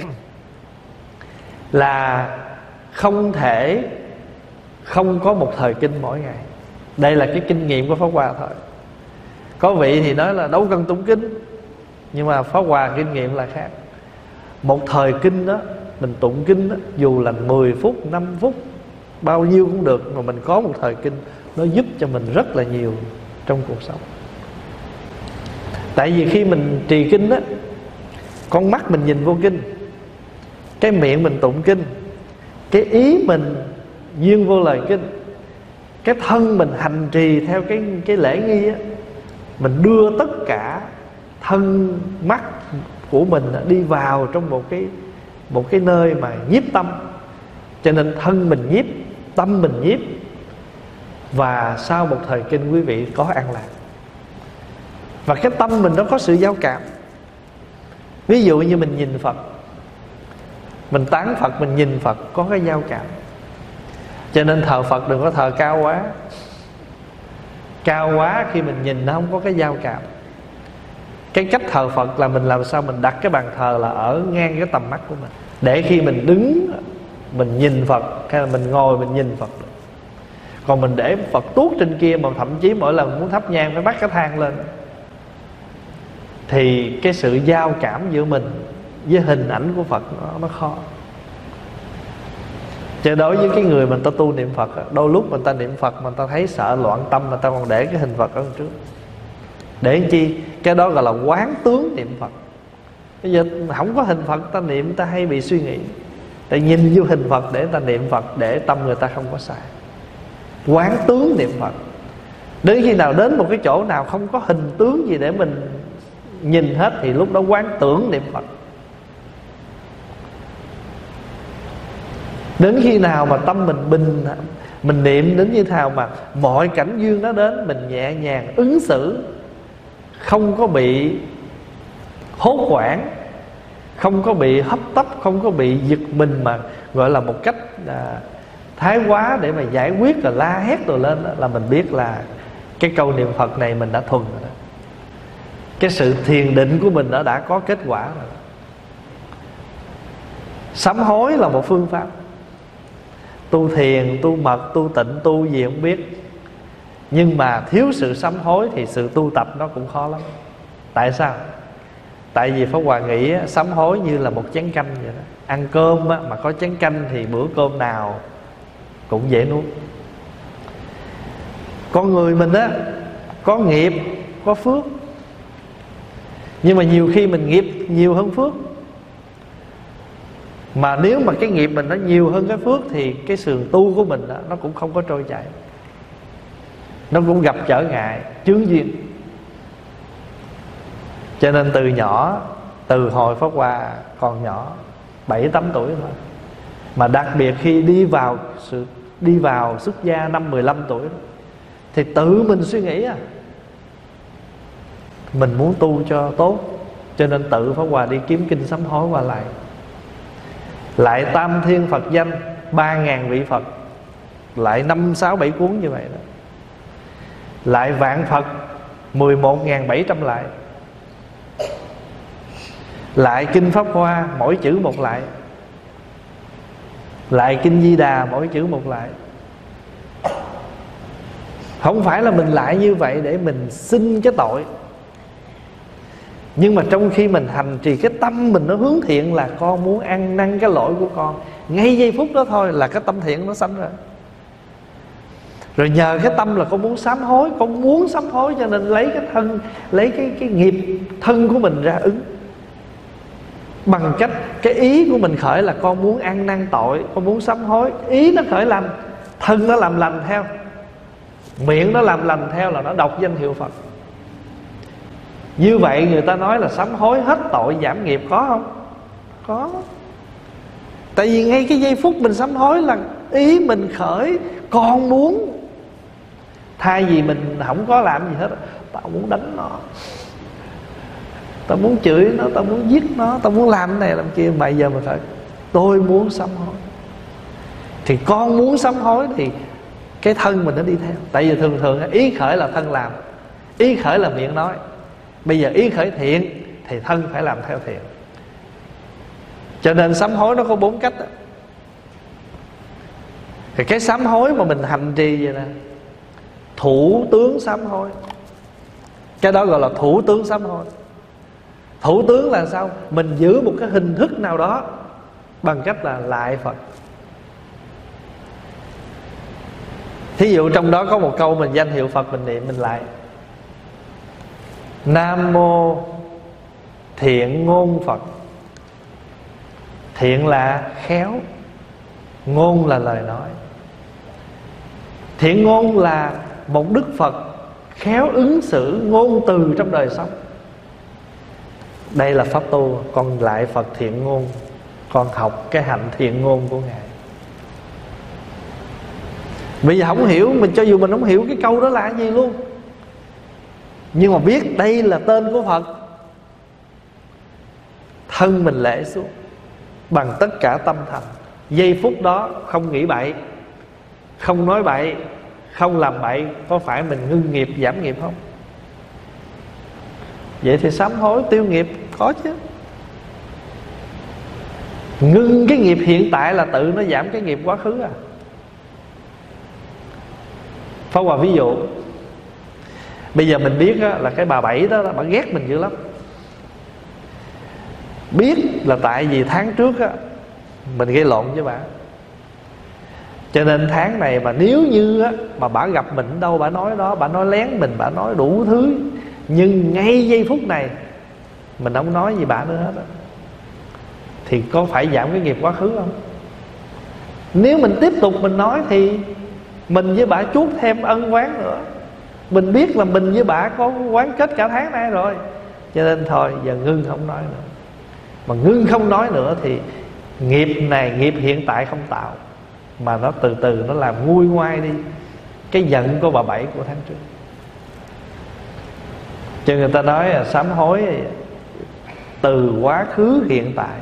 là không thể không có một thời kinh mỗi ngày. Đây là cái kinh nghiệm của Pháp Hòa thôi. Có vị thì nói là đâu cần tụng kinh, nhưng mà Pháp Hòa kinh nghiệm là khác. Một thời kinh đó, mình tụng kinh đó, dù là mười phút, năm phút, bao nhiêu cũng được, mà mình có một thời kinh, nó giúp cho mình rất là nhiều trong cuộc sống. Tại vì khi mình trì kinh á, con mắt mình nhìn vô kinh, cái miệng mình tụng kinh, cái ý mình duyên vô lời kinh, cái thân mình hành trì theo cái, cái lễ nghi á, mình đưa tất cả thân mắt của mình đi vào trong một cái, một cái nơi mà nhiếp tâm. Cho nên thân mình nhiếp, tâm mình nhiếp, và sau một thời kinh quý vị có an lạc. Và cái tâm mình nó có sự giao cảm. Ví dụ như mình nhìn Phật, mình tán Phật, mình nhìn Phật có cái giao cảm. Cho nên thờ Phật đừng có thờ cao quá. Cao quá khi mình nhìn nó không có cái giao cảm. Cái cách thờ Phật là mình làm sao mình đặt cái bàn thờ là ở ngang cái tầm mắt của mình, để khi mình đứng mình nhìn Phật, hay là mình ngồi mình nhìn Phật được. Còn mình để Phật tuốt trên kia, mà thậm chí mỗi lần muốn thắp nhang phải bắt cái thang lên, thì cái sự giao cảm giữa mình với hình ảnh của Phật nó, nó khó. Chứ đối với cái người mà người ta tu niệm Phật, đôi lúc người ta niệm Phật mà người ta thấy sợ loạn tâm, người ta còn để cái hình Phật ở trước. Để làm chi? Cái đó gọi là quán tướng niệm Phật. Bây giờ không có hình Phật ta niệm, người ta hay bị suy nghĩ. Tại nhìn vô hình Phật để người ta niệm Phật, để tâm người ta không có sai. Quán tướng niệm Phật. Đến khi nào đến một cái chỗ nào không có hình tướng gì để mình nhìn hết, thì lúc đó quán tưởng niệm Phật. Đến khi nào mà tâm mình bình, mình niệm đến như thế nào mà mọi cảnh duyên nó đến, mình nhẹ nhàng ứng xử, không có bị hốt hoảng, không có bị hấp tấp, không có bị giật mình, mà gọi là một cách à, thái quá để mà giải quyết rồi la hét rồi lên đó, là mình biết là cái câu niệm Phật này mình đã thuần rồi đó. Cái sự thiền định của mình đã, đã có kết quả rồi. Sám hối là một phương pháp. Tu thiền, tu mật, tu tịnh, tu gì không biết, nhưng mà thiếu sự sám hối thì sự tu tập nó cũng khó lắm. Tại sao? Tại vì Pháp Hòa nghĩ sám hối như là một chén canh vậy đó. Ăn cơm á, mà có chén canh thì bữa cơm nào cũng dễ nuốt. Con người mình á, có nghiệp, có phước, nhưng mà nhiều khi mình nghiệp nhiều hơn phước. Mà nếu mà cái nghiệp mình nó nhiều hơn cái phước, thì cái sườn tu của mình đó, nó cũng không có trôi chảy, nó cũng gặp trở ngại, chướng duyên. Cho nên từ nhỏ, từ hồi Pháp Hòa còn nhỏ, bảy tám tuổi thôi, mà đặc biệt khi đi vào sự đi vào xuất gia năm mười lăm tuổi thì tự mình suy nghĩ à, mình muốn tu cho tốt, cho nên tự Pháp Hòa đi kiếm kinh sám hối qua lại. Lại tam thiên Phật danh ba ngàn vị Phật, lại năm sáu bảy cuốn như vậy đó. Lại vạn Phật mười một ngàn bảy trăm lại. Lại kinh Pháp Hoa mỗi chữ một lại. Lại kinh Di Đà mỗi chữ một lại. Không phải là mình lại như vậy để mình xin cái tội, nhưng mà trong khi mình hành trì, cái tâm mình nó hướng thiện là con muốn ăn năn cái lỗi của con, ngay giây phút đó thôi là cái tâm thiện nó sanh ra. Rồi nhờ cái tâm là con muốn sám hối, con muốn sám hối cho nên lấy cái thân, lấy cái cái nghiệp thân của mình ra ứng. Bằng cách cái ý của mình khởi là con muốn ăn năn tội, con muốn sám hối, ý nó khởi lành, thân nó làm lành theo, miệng nó làm lành theo, là nó đọc danh hiệu Phật. Như vậy người ta nói là sám hối hết tội giảm nghiệp, có không? Có. Tại vì ngay cái giây phút mình sám hối là ý mình khởi con muốn, thay vì mình không có làm gì hết, tao muốn đánh nó, tao muốn chửi nó, tao muốn giết nó, tao muốn làm cái này làm kia, mà giờ mình phải tôi muốn sám hối. Thì con muốn sám hối thì cái thân mình nó đi theo. Tại vì thường thường ý khởi là thân làm, ý khởi là miệng nói. Bây giờ ý khởi thiện thì thân phải làm theo thiện. Cho nên sám hối nó có bốn cách đó. Thì cái sám hối mà mình hành trì vậy nè, thủ tướng sám hối, cái đó gọi là thủ tướng sám hối. Thủ tướng là sao? Mình giữ một cái hình thức nào đó bằng cách là lại Phật. Thí dụ trong đó có một câu mình danh hiệu Phật mình niệm, mình lại Nam Mô Thiện Ngôn Phật. Thiện là khéo, ngôn là lời nói. Thiện ngôn là một đức Phật khéo ứng xử ngôn từ trong đời sống. Đây là pháp tu. Con lại Phật thiện ngôn, con học cái hạnh thiện ngôn của Ngài. Bây giờ không hiểu, mình cho dù mình không hiểu cái câu đó là cái gì luôn, nhưng mà biết đây là tên của Phật, thân mình lễ xuống bằng tất cả tâm thành. Giây phút đó không nghĩ bậy, không nói bậy, không làm bậy, có phải mình ngưng nghiệp giảm nghiệp không? Vậy thì sám hối tiêu nghiệp có chứ. Ngưng cái nghiệp hiện tại là tự nó giảm cái nghiệp quá khứ à. Pháp Hòa ví dụ, bây giờ mình biết á, là cái bà Bảy đó, bà ghét mình dữ lắm. Biết là tại vì tháng trước á, mình gây lộn với bà, cho nên tháng này mà nếu như á, mà bà gặp mình đâu, bà nói đó, bà nói lén mình, bà nói đủ thứ, nhưng ngay giây phút này mình không nói gì bà nữa hết á, thì có phải giảm cái nghiệp quá khứ không? Nếu mình tiếp tục mình nói thì mình với bà chuốt thêm ân oán nữa. Mình biết là mình với bà có oán kết cả tháng nay rồi, cho nên thôi giờ ngưng không nói nữa. Mà ngưng không nói nữa thì nghiệp này, nghiệp hiện tại không tạo, mà nó từ từ nó làm nguôi ngoai đi cái giận của bà Bảy của tháng trước. Cho người ta nói là sám hối từ quá khứ hiện tại.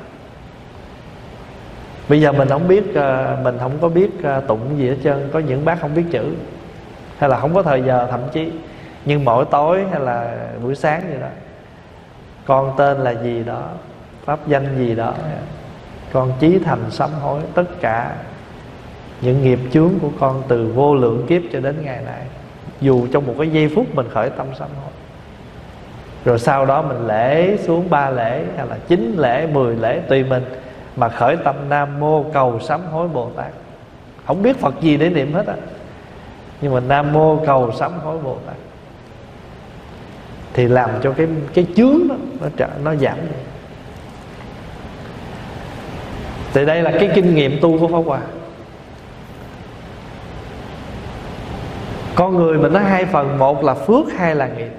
Bây giờ mình không biết, mình không có biết tụng gì hết trơn. Có những bác không biết chữ, hay là không có thời giờ thậm chí, nhưng mỗi tối hay là buổi sáng vậy đó, con tên là gì đó, pháp danh gì đó, con chí thành sám hối tất cả những nghiệp chướng của con từ vô lượng kiếp cho đến ngày nay, dù trong một cái giây phút mình khởi tâm sám hối. Rồi sau đó mình lễ xuống ba lễ hay là chín lễ, mười lễ tùy mình, mà khởi tâm Nam Mô cầu sám hối Bồ Tát. Không biết Phật gì để niệm hết á, nhưng mà Nam Mô cầu sám hối Bồ Tát thì làm cho cái cái chướng đó nó, trở, nó giảm đi. Thì đây là cái kinh nghiệm tu của Pháp Hòa. Con người mình nó hai phần, một là phước, hai là nghiệp.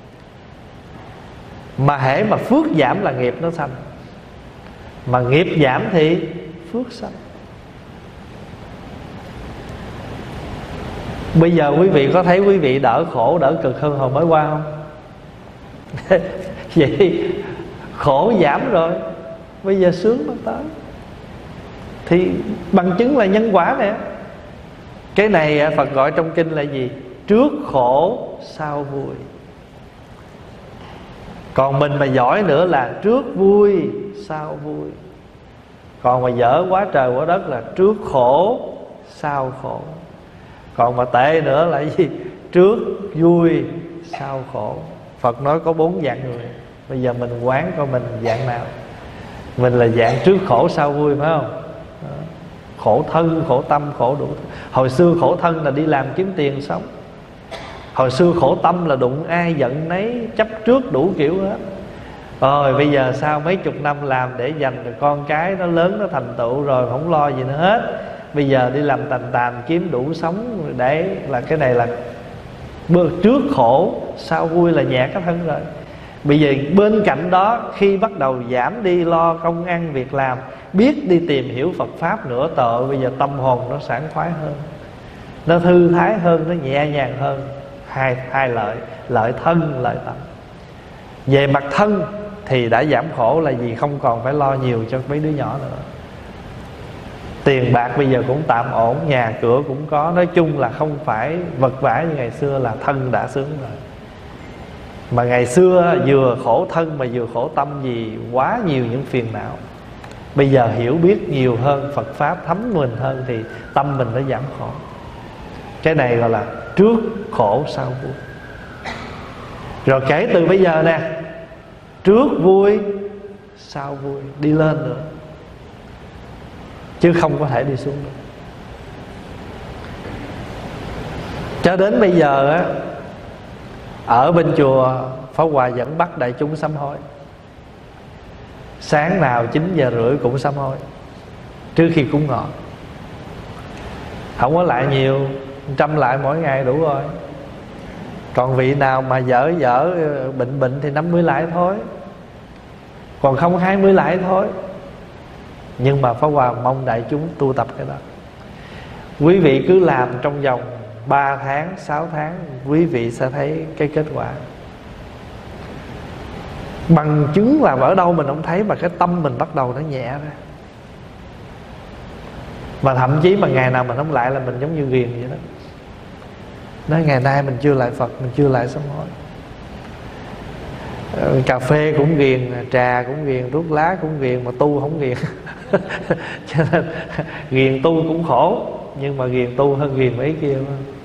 Mà hễ mà phước giảm là nghiệp nó sanh, mà nghiệp giảm thì phước sanh. Bây giờ quý vị có thấy quý vị đỡ khổ đỡ cực hơn hồi mới qua không? Vậy khổ giảm rồi, bây giờ sướng nó tới. Thì bằng chứng là nhân quả nè. Cái này Phật gọi trong kinh là gì? Trước khổ sau vui. Còn mình mà giỏi nữa là trước vui sau vui. Còn mà dở quá trời quá đất là trước khổ sau khổ. Còn mà tệ nữa là gì? Trước vui sau khổ. Phật nói có bốn dạng người. Bây giờ mình quán coi mình dạng nào. Mình là dạng trước khổ sau vui phải không? Đó. Khổ thân, khổ tâm, khổ đủ. Hồi xưa khổ thân là đi làm kiếm tiền sống. Hồi xưa khổ tâm là đụng ai giận nấy, chấp trước đủ kiểu hết. Rồi bây giờ sau mấy chục năm làm để dành được con cái nó lớn, nó thành tựu rồi, không lo gì nữa hết. Bây giờ đi làm tàn tàn kiếm đủ sống. Để là cái này là trước khổ sau vui, là nhẹ cái thân rồi. Bây giờ bên cạnh đó, khi bắt đầu giảm đi lo công ăn việc làm, biết đi tìm hiểu Phật Pháp nữa, tội bây giờ tâm hồn nó sảng khoái hơn, nó thư thái hơn, nó nhẹ nhàng hơn. Hai, hai lợi, lợi thân, lợi tâm. Về mặt thân thì đã giảm khổ là gì? Không còn phải lo nhiều cho mấy đứa nhỏ nữa. Tiền bạc bây giờ cũng tạm ổn, nhà cửa cũng có. Nói chung là không phải vật vã như ngày xưa, là thân đã sướng rồi. Mà ngày xưa vừa khổ thân mà vừa khổ tâm, vì quá nhiều những phiền não. Bây giờ hiểu biết nhiều hơn, Phật Pháp thấm mình hơn, thì tâm mình nó giảm khổ. Cái này gọi là trước khổ sau vui. Rồi kể từ bây giờ nè, trước vui sau vui, đi lên nữa, chứ không có thể đi xuống nữa. Cho đến bây giờ á, ở bên chùa Pháp Hòa vẫn bắt đại chúng sám hối. Sáng nào chín giờ rưỡi cũng sám hối trước khi cúng ngọ. Không có lại nhiều, trăm lại mỗi ngày đủ rồi. Còn vị nào mà dở dở bệnh bệnh thì năm mươi lại thôi, còn không hai mươi lại thôi. Nhưng mà Pháp Hòa mong đại chúng tu tập cái đó. Quý vị cứ làm trong vòng ba tháng, sáu tháng, quý vị sẽ thấy cái kết quả. Bằng chứng là ở đâu mình không thấy, mà cái tâm mình bắt đầu nó nhẹ ra. Mà thậm chí mà ngày nào mình không lại là mình giống như ghiền vậy đó. Nói ngày nay mình chưa lại Phật, mình chưa lại sám hối. Cà phê cũng ghiền, trà cũng ghiền, thuốc lá cũng ghiền, mà tu không ghiền. Cho nên ghiền tu cũng khổ, nhưng mà ghiền tu hơn ghiền mấy kia.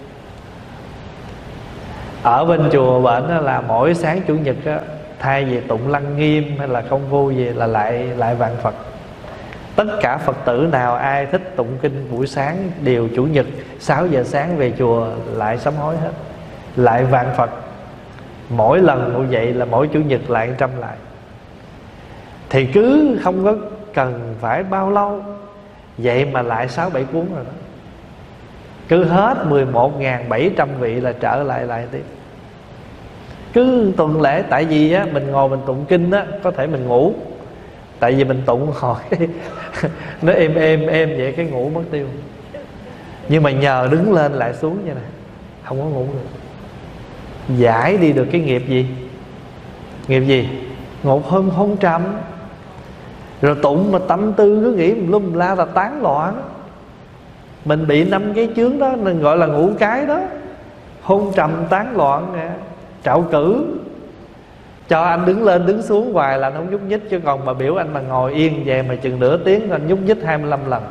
Ở bên chùa bệnh là mỗi sáng chủ nhật á, thay vì tụng lăng nghiêm hay là công phu gì là lại lại vạn Phật. Tất cả Phật tử nào ai thích tụng kinh buổi sáng đều chủ nhật sáu giờ sáng về chùa lại sám hối hết, lại vạn Phật. Mỗi lần như vậy là mỗi chủ nhật lại trăm lại. Thì cứ không có cần phải bao lâu, vậy mà lại sáu bảy cuốn rồi đó. Cứ hết mười một nghìn bảy trăm vị là trở lại lại tiếp. Cứ tuần lễ, tại vì á, mình ngồi mình tụng kinh á, có thể mình ngủ. Tại vì mình tụng hồi nó êm êm êm vậy, cái ngủ mất tiêu. Nhưng mà nhờ đứng lên lại xuống như này, không có ngủ được. Giải đi được cái nghiệp gì? Nghiệp gì? Ngột hơn hôn trầm. Rồi tụng mà tâm tư cứ nghĩ lum la là tán loạn. Mình bị năm cái chướng đó, nên gọi là ngũ cái đó. Hôn trầm tán loạn nè, trạo cử. Cho anh đứng lên đứng xuống hoài là anh không nhúc nhích. Chứ còn mà biểu anh mà ngồi yên về mà chừng nửa tiếng anh nhúc nhích hai mươi lăm lần.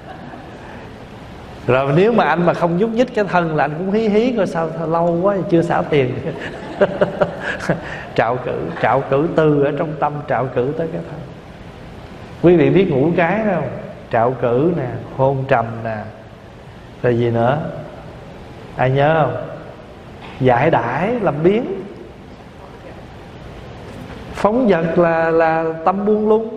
Rồi nếu mà anh mà không nhúc nhích cái thân là anh cũng hí hí coi sao lâu quá chưa xả tiền. Trạo cử, trạo cử từ ở trong tâm trạo cử tới cái thân. Quý vị biết ngũ cái không? Trạo cử nè, hôn trầm nè, rồi gì nữa? Ai nhớ không? Giải đãi làm biến. Phóng dật là là tâm buông lung.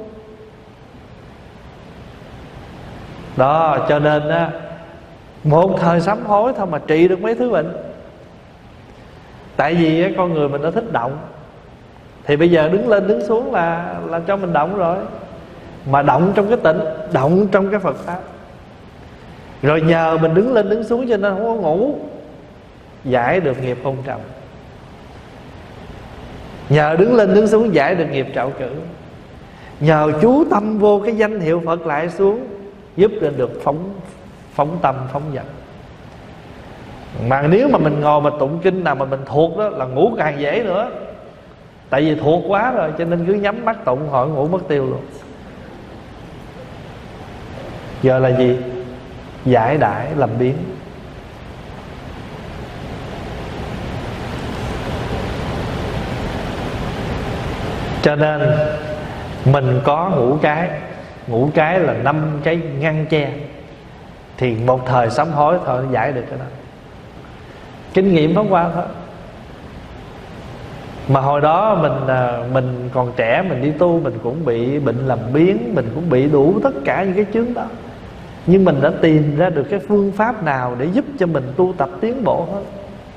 Đó, cho nên á, một thời sám hối thôi mà trị được mấy thứ bệnh. Tại vì á, con người mình nó thích động. Thì bây giờ đứng lên đứng xuống là là cho mình động rồi. Mà động trong cái tịnh, động trong cái Phật Pháp. Rồi nhờ mình đứng lên đứng xuống cho nên không có ngủ. giải được nghiệp hôn trầm. Nhờ đứng lên đứng xuống giải được nghiệp trạo cử. Nhờ chú tâm vô cái danh hiệu Phật lại xuống, giúp cho được phóng phóng tâm phóng dật. Mà nếu mà mình ngồi mà tụng kinh nào mà mình thuộc đó là ngủ càng dễ nữa. Tại vì thuộc quá rồi cho nên cứ nhắm mắt tụng hỏi ngủ mất tiêu luôn. Giờ là gì? Giải đãi làm biến. Cho nên mình có ngũ cái. Ngũ cái là năm cái ngăn che. Thì một thời sám hối thôi giải được cái đó. Kinh nghiệm nó qua thôi. Mà hồi đó mình mình còn trẻ, mình đi tu, mình cũng bị bệnh làm biến, mình cũng bị đủ tất cả những cái chướng đó. Nhưng mình đã tìm ra được cái phương pháp nào để giúp cho mình tu tập tiến bộ hơn.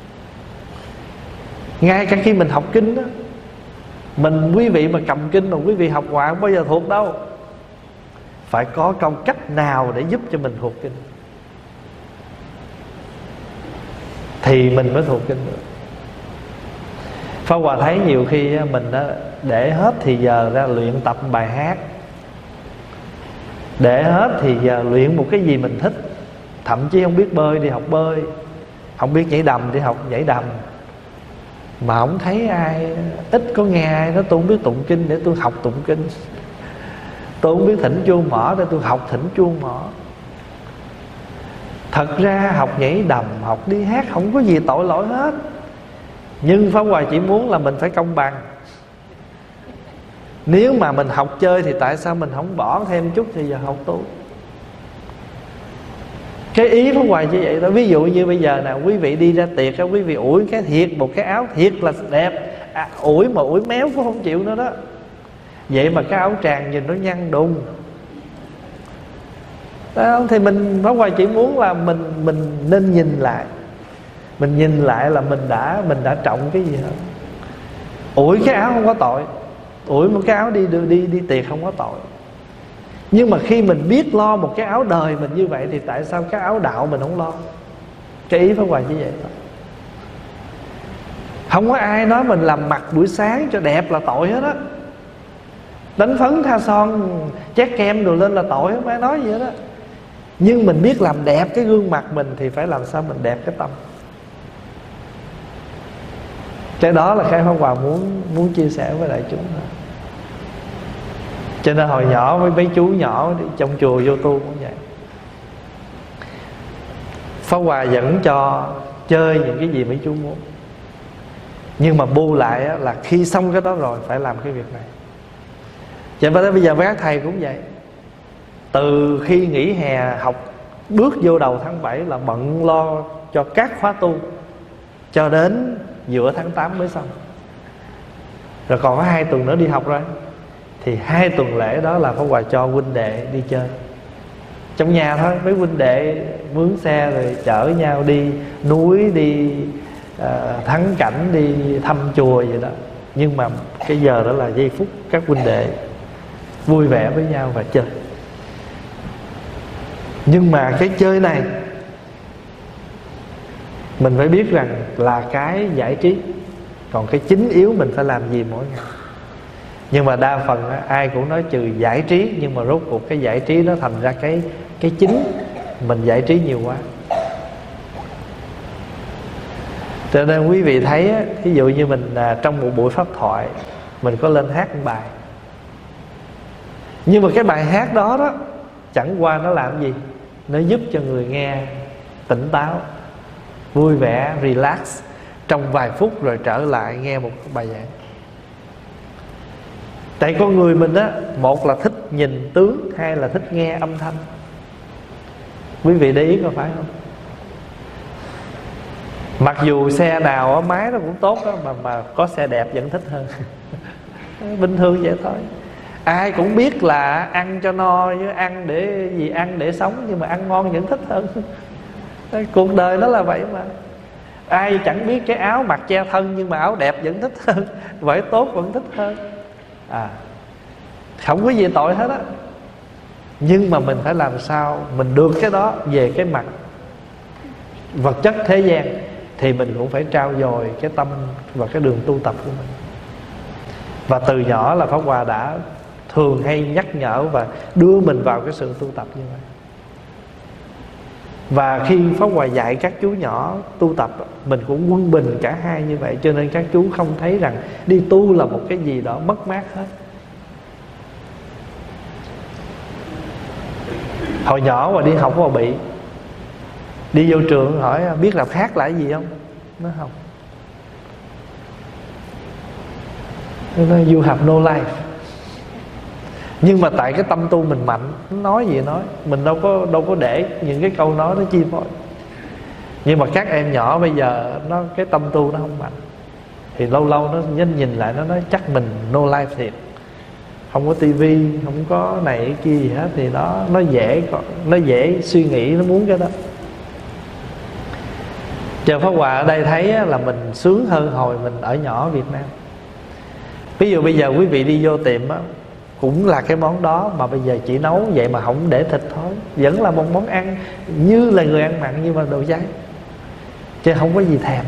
Ngay cả khi mình học kinh đó, mình quý vị mà cầm kinh mà quý vị học hoài không bao giờ thuộc đâu. Phải có câu cách nào để giúp cho mình thuộc kinh thì mình mới thuộc kinh được. Pháp Hòa thấy nhiều khi mình để hết thì giờ ra luyện tập bài hát, để hết thì giờ luyện một cái gì mình thích. Thậm chí không biết bơi đi học bơi, không biết nhảy đầm đi học nhảy đầm. Mà không thấy ai, ít có nghe ai nói tôi không biết tụng kinh để tôi học tụng kinh, tôi không biết thỉnh chuông mỏ để tôi học thỉnh chuông mỏ. Thật ra học nhảy đầm, học đi hát không có gì tội lỗi hết. Nhưng Pháp Hòa chỉ muốn là mình phải công bằng. Nếu mà mình học chơi thì tại sao mình không bỏ thêm chút thì giờ học tu? Cái ý Pháp Hòa như vậy đó. Ví dụ như bây giờ nè, quý vị đi ra tiệc á, quý vị ủi cái thiệt một cái áo thiệt là đẹp, à, ủi mà ủi méo cũng không chịu nữa đó. Vậy mà cái áo tràng nhìn nó nhăn đùng. Đó, thì mình Pháp Hòa chỉ muốn là mình mình nên nhìn lại. Mình nhìn lại là mình đã mình đã trọng cái gì hết. Ủi cái áo không có tội, ủi một cái áo đi đi đi tiệc không có tội. Nhưng mà khi mình biết lo một cái áo đời mình như vậy thì tại sao cái áo đạo mình không lo? Cái ý Pháp Hòa như vậy thôi. Không có ai nói mình làm mặt buổi sáng cho đẹp là tội hết á. Đánh phấn tha son chét kem đồ lên là tội, không ai nói gì hết á. Nhưng mình biết làm đẹp cái gương mặt mình thì phải làm sao mình đẹp cái tâm. Cái đó là cái Pháp Hòa muốn muốn chia sẻ với đại chúng. Cho nên hồi nhỏ với mấy chú nhỏ trong chùa vô tu cũng vậy. Pháp Hòa vẫn cho chơi những cái gì mấy chú muốn. Nhưng mà bu lại là khi xong cái đó rồi phải làm cái việc này. Cho nên bây giờ với các thầy cũng vậy. Từ khi nghỉ hè học bước vô đầu tháng bảy là bận lo cho các khóa tu, cho đến giữa tháng tám mới xong. Rồi còn có hai tuần nữa đi học rồi. Thì hai tuần lễ đó là Pháp Hòa cho huynh đệ đi chơi trong nhà thôi. Mấy huynh đệ mướn xe rồi chở nhau đi núi, đi uh, thắng cảnh, đi thăm chùa vậy đó. Nhưng mà cái giờ đó là giây phút các huynh đệ vui vẻ với nhau và chơi. Nhưng mà cái chơi này mình phải biết rằng là cái giải trí, còn cái chính yếu mình phải làm gì mỗi ngày. Nhưng mà đa phần ai cũng nói trừ giải trí, nhưng mà rốt cuộc cái giải trí đó thành ra cái cái chính mình giải trí nhiều quá. Cho nên quý vị thấy, ví dụ như mình trong một buổi pháp thoại mình có lên hát một bài, nhưng mà cái bài hát đó đó chẳng qua nó làm gì, nó giúp cho người nghe tỉnh táo, vui vẻ, relax trong vài phút rồi trở lại nghe một bài giảng. Tại con người mình á, một là thích nhìn tướng, hai là thích nghe âm thanh. Quý vị để ý có phải không? Mặc dù xe nào á, máy nó cũng tốt đó, mà mà có xe đẹp vẫn thích hơn. Bình thường vậy thôi. Ai cũng biết là ăn cho no với ăn để gì, ăn để sống, nhưng mà ăn ngon vẫn thích hơn. Cuộc đời nó là vậy mà. Ai chẳng biết cái áo mặc che thân nhưng mà áo đẹp vẫn thích hơn, vải tốt vẫn thích hơn. À, không có gì tội hết á. Nhưng mà mình phải làm sao mình được cái đó về cái mặt vật chất thế gian thì mình cũng phải trau dồi cái tâm và cái đường tu tập của mình. Và từ nhỏ là Pháp Hòa đã thường hay nhắc nhở và đưa mình vào cái sự tu tập như vậy. Và khi Pháp Hòa dạy các chú nhỏ tu tập, mình cũng quân bình cả hai như vậy. Cho nên các chú không thấy rằng đi tu là một cái gì đó mất mát hết. Hồi nhỏ mà đi học Hòa bị đi vô trường hỏi biết làm khác là cái gì không? Nó không. Nó nói you have no life. Nhưng mà tại cái tâm tu mình mạnh, nó nói gì nói, mình đâu có đâu có để những cái câu nói nó chi phối. Nhưng mà các em nhỏ bây giờ nó cái tâm tu nó không mạnh, thì lâu lâu nó nhìn nhìn lại nó nói chắc mình no life thiệt, không có tivi, không có này cái kia gì hết, thì nó nó dễ nó dễ suy nghĩ, nó muốn cái đó. Chờ Pháp Hòa ở đây thấy là mình sướng hơn hồi mình ở nhỏ ở Việt Nam. Ví dụ bây giờ quý vị đi vô tiệm á, cũng là cái món đó mà bây giờ chỉ nấu vậy mà không để thịt thôi, vẫn là một món ăn như là người ăn mặn nhưng mà đồ cháy, chứ không có gì thèm.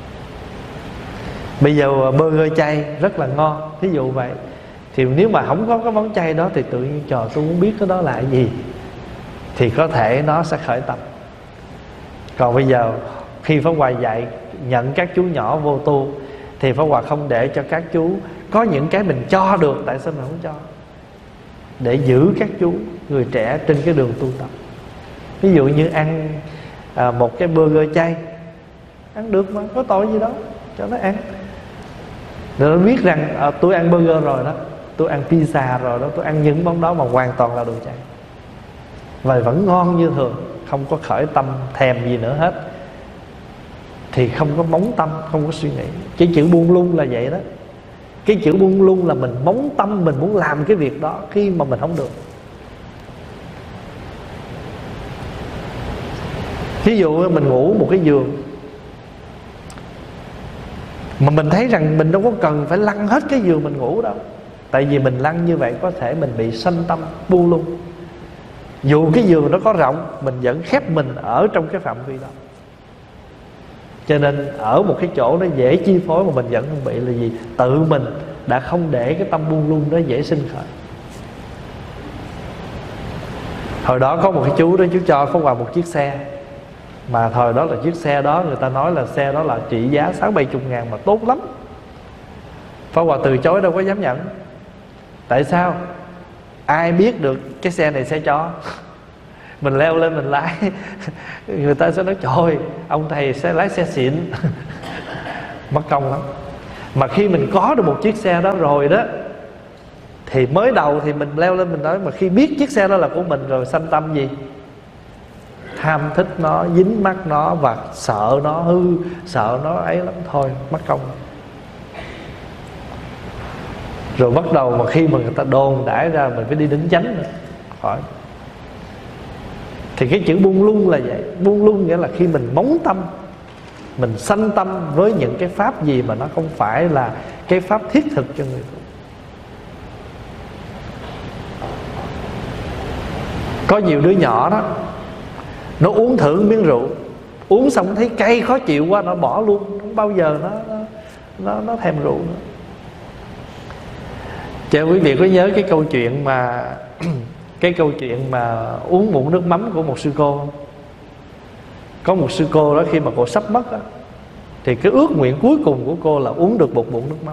Bây giờ burger chay rất là ngon, ví dụ vậy. Thì nếu mà không có cái món chay đó thì tự nhiên trời tôi muốn biết cái đó là cái gì, thì có thể nó sẽ khởi tập. Còn bây giờ khi Pháp Hòa dạy nhận các chú nhỏ vô tu, thì Pháp Hòa không để cho các chú có những cái mình cho được, tại sao mình không cho, để giữ các chú người trẻ trên cái đường tu tập. Ví dụ như ăn à, một cái burger chay, ăn được mà, có tội gì đó, cho nó ăn. Để nó biết rằng à, tôi ăn burger rồi đó, tôi ăn pizza rồi đó, tôi ăn những món đó mà hoàn toàn là đồ chay, và vẫn ngon như thường, không có khởi tâm thèm gì nữa hết, thì không có móng tâm, không có suy nghĩ. Cái chữ buông lung là vậy đó. Cái chữ buông lung là mình móng tâm, mình muốn làm cái việc đó khi mà mình không được. Ví dụ mình ngủ một cái giường mà mình thấy rằng mình đâu có cần phải lăn hết cái giường mình ngủ đâu. Tại vì mình lăn như vậy có thể mình bị sanh tâm buông lung. Dù cái giường nó có rộng, mình vẫn khép mình ở trong cái phạm vi đó. Cho nên ở một cái chỗ nó dễ chi phối mà mình vẫn không bị là gì? Tự mình đã không để cái tâm buông lung đó dễ sinh khởi. Hồi đó có một cái chú đó, chú cho Pháp Hòa một chiếc xe, mà thời đó là chiếc xe đó người ta nói là xe đó là trị giá sáu bảy chục ngàn mà tốt lắm. Pháp Hòa từ chối, đâu có dám nhận. Tại sao? Ai biết được cái xe này xe cho. Mình leo lên mình lái, người ta sẽ nói trời ơi, ông thầy sẽ lái xe xịn. Mất công lắm. Mà khi mình có được một chiếc xe đó rồi đó, thì mới đầu thì mình leo lên mình nói, mà khi biết chiếc xe đó là của mình rồi, sanh tâm gì? Tham thích nó, dính mắc nó, và sợ nó hư, sợ nó ấy lắm. Thôi mất công. Rồi bắt đầu mà khi mà người ta đồn đãi ra mình phải đi đính chánh nữa. Khỏi. Thì cái chữ buông lung là vậy. Buông lung nghĩa là khi mình móng tâm, mình sanh tâm với những cái pháp gì mà nó không phải là cái pháp thiết thực cho người tu. Có nhiều đứa nhỏ đó, nó uống thử miếng rượu, uống xong thấy cay khó chịu quá, nó bỏ luôn, không bao giờ nó nó, nó thèm rượu nữa. Chờ quý vị có nhớ cái câu chuyện mà cái câu chuyện mà uống muỗng nước mắm của một sư cô không? Có một sư cô đó, khi mà cô sắp mất đó, thì cái ước nguyện cuối cùng của cô là uống được một muỗng nước mắm.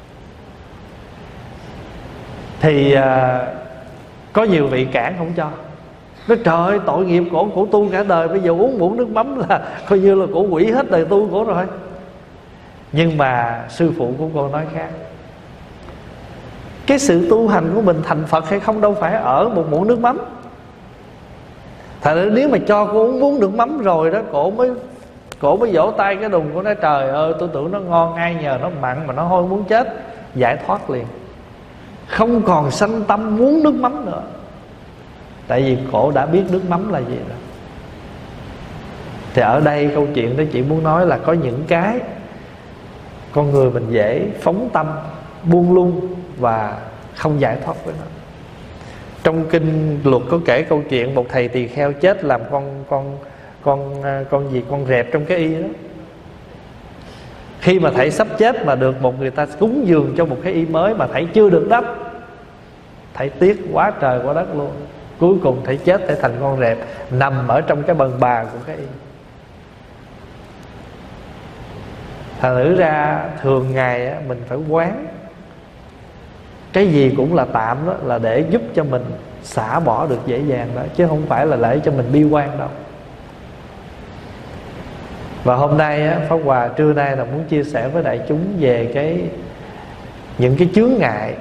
Thì à, có nhiều vị cản không cho. Nói trời ơi, tội nghiệp cổ, cổ tu cả đời, bây giờ uống muỗng nước mắm là coi như là cổ quỷ hết đời tu cổ rồi. Nhưng mà sư phụ của cô nói khác. Cái sự tu hành của mình thành Phật hay không đâu phải ở một muỗng nước mắm. Thật ra nếu mà cho cô uống muỗng nước mắm rồi đó, cổ mới cổ mới vỗ tay cái đùng, cổ nói trời ơi, tôi tưởng nó ngon, ai nhờ nó mặn mà nó hôi muốn chết. Giải thoát liền, không còn sanh tâm muốn nước mắm nữa. Tại vì cổ đã biết nước mắm là gì rồi. Thì ở đây câu chuyện đó chị muốn nói là có những cái con người mình dễ phóng tâm, buông lung và không giải thoát với nó. Trong kinh luật có kể câu chuyện một thầy tỳ kheo chết làm con con con con gì con rẹp trong cái y đó. Khi mà thầy sắp chết mà được một người ta cúng dường cho một cái y mới mà thầy chưa được đắp, thầy tiếc quá trời quá đất luôn. Cuối cùng thầy chết, thầy thành con rệp nằm ở trong cái bần bà của cái y. Thành thử ra thường ngày á, mình phải quán cái gì cũng là tạm đó, là để giúp cho mình xả bỏ được dễ dàng đó, chứ không phải là để cho mình bi quan đâu. Và hôm nay á, Pháp Hòa trưa nay là muốn chia sẻ với đại chúng về cái những cái chướng ngại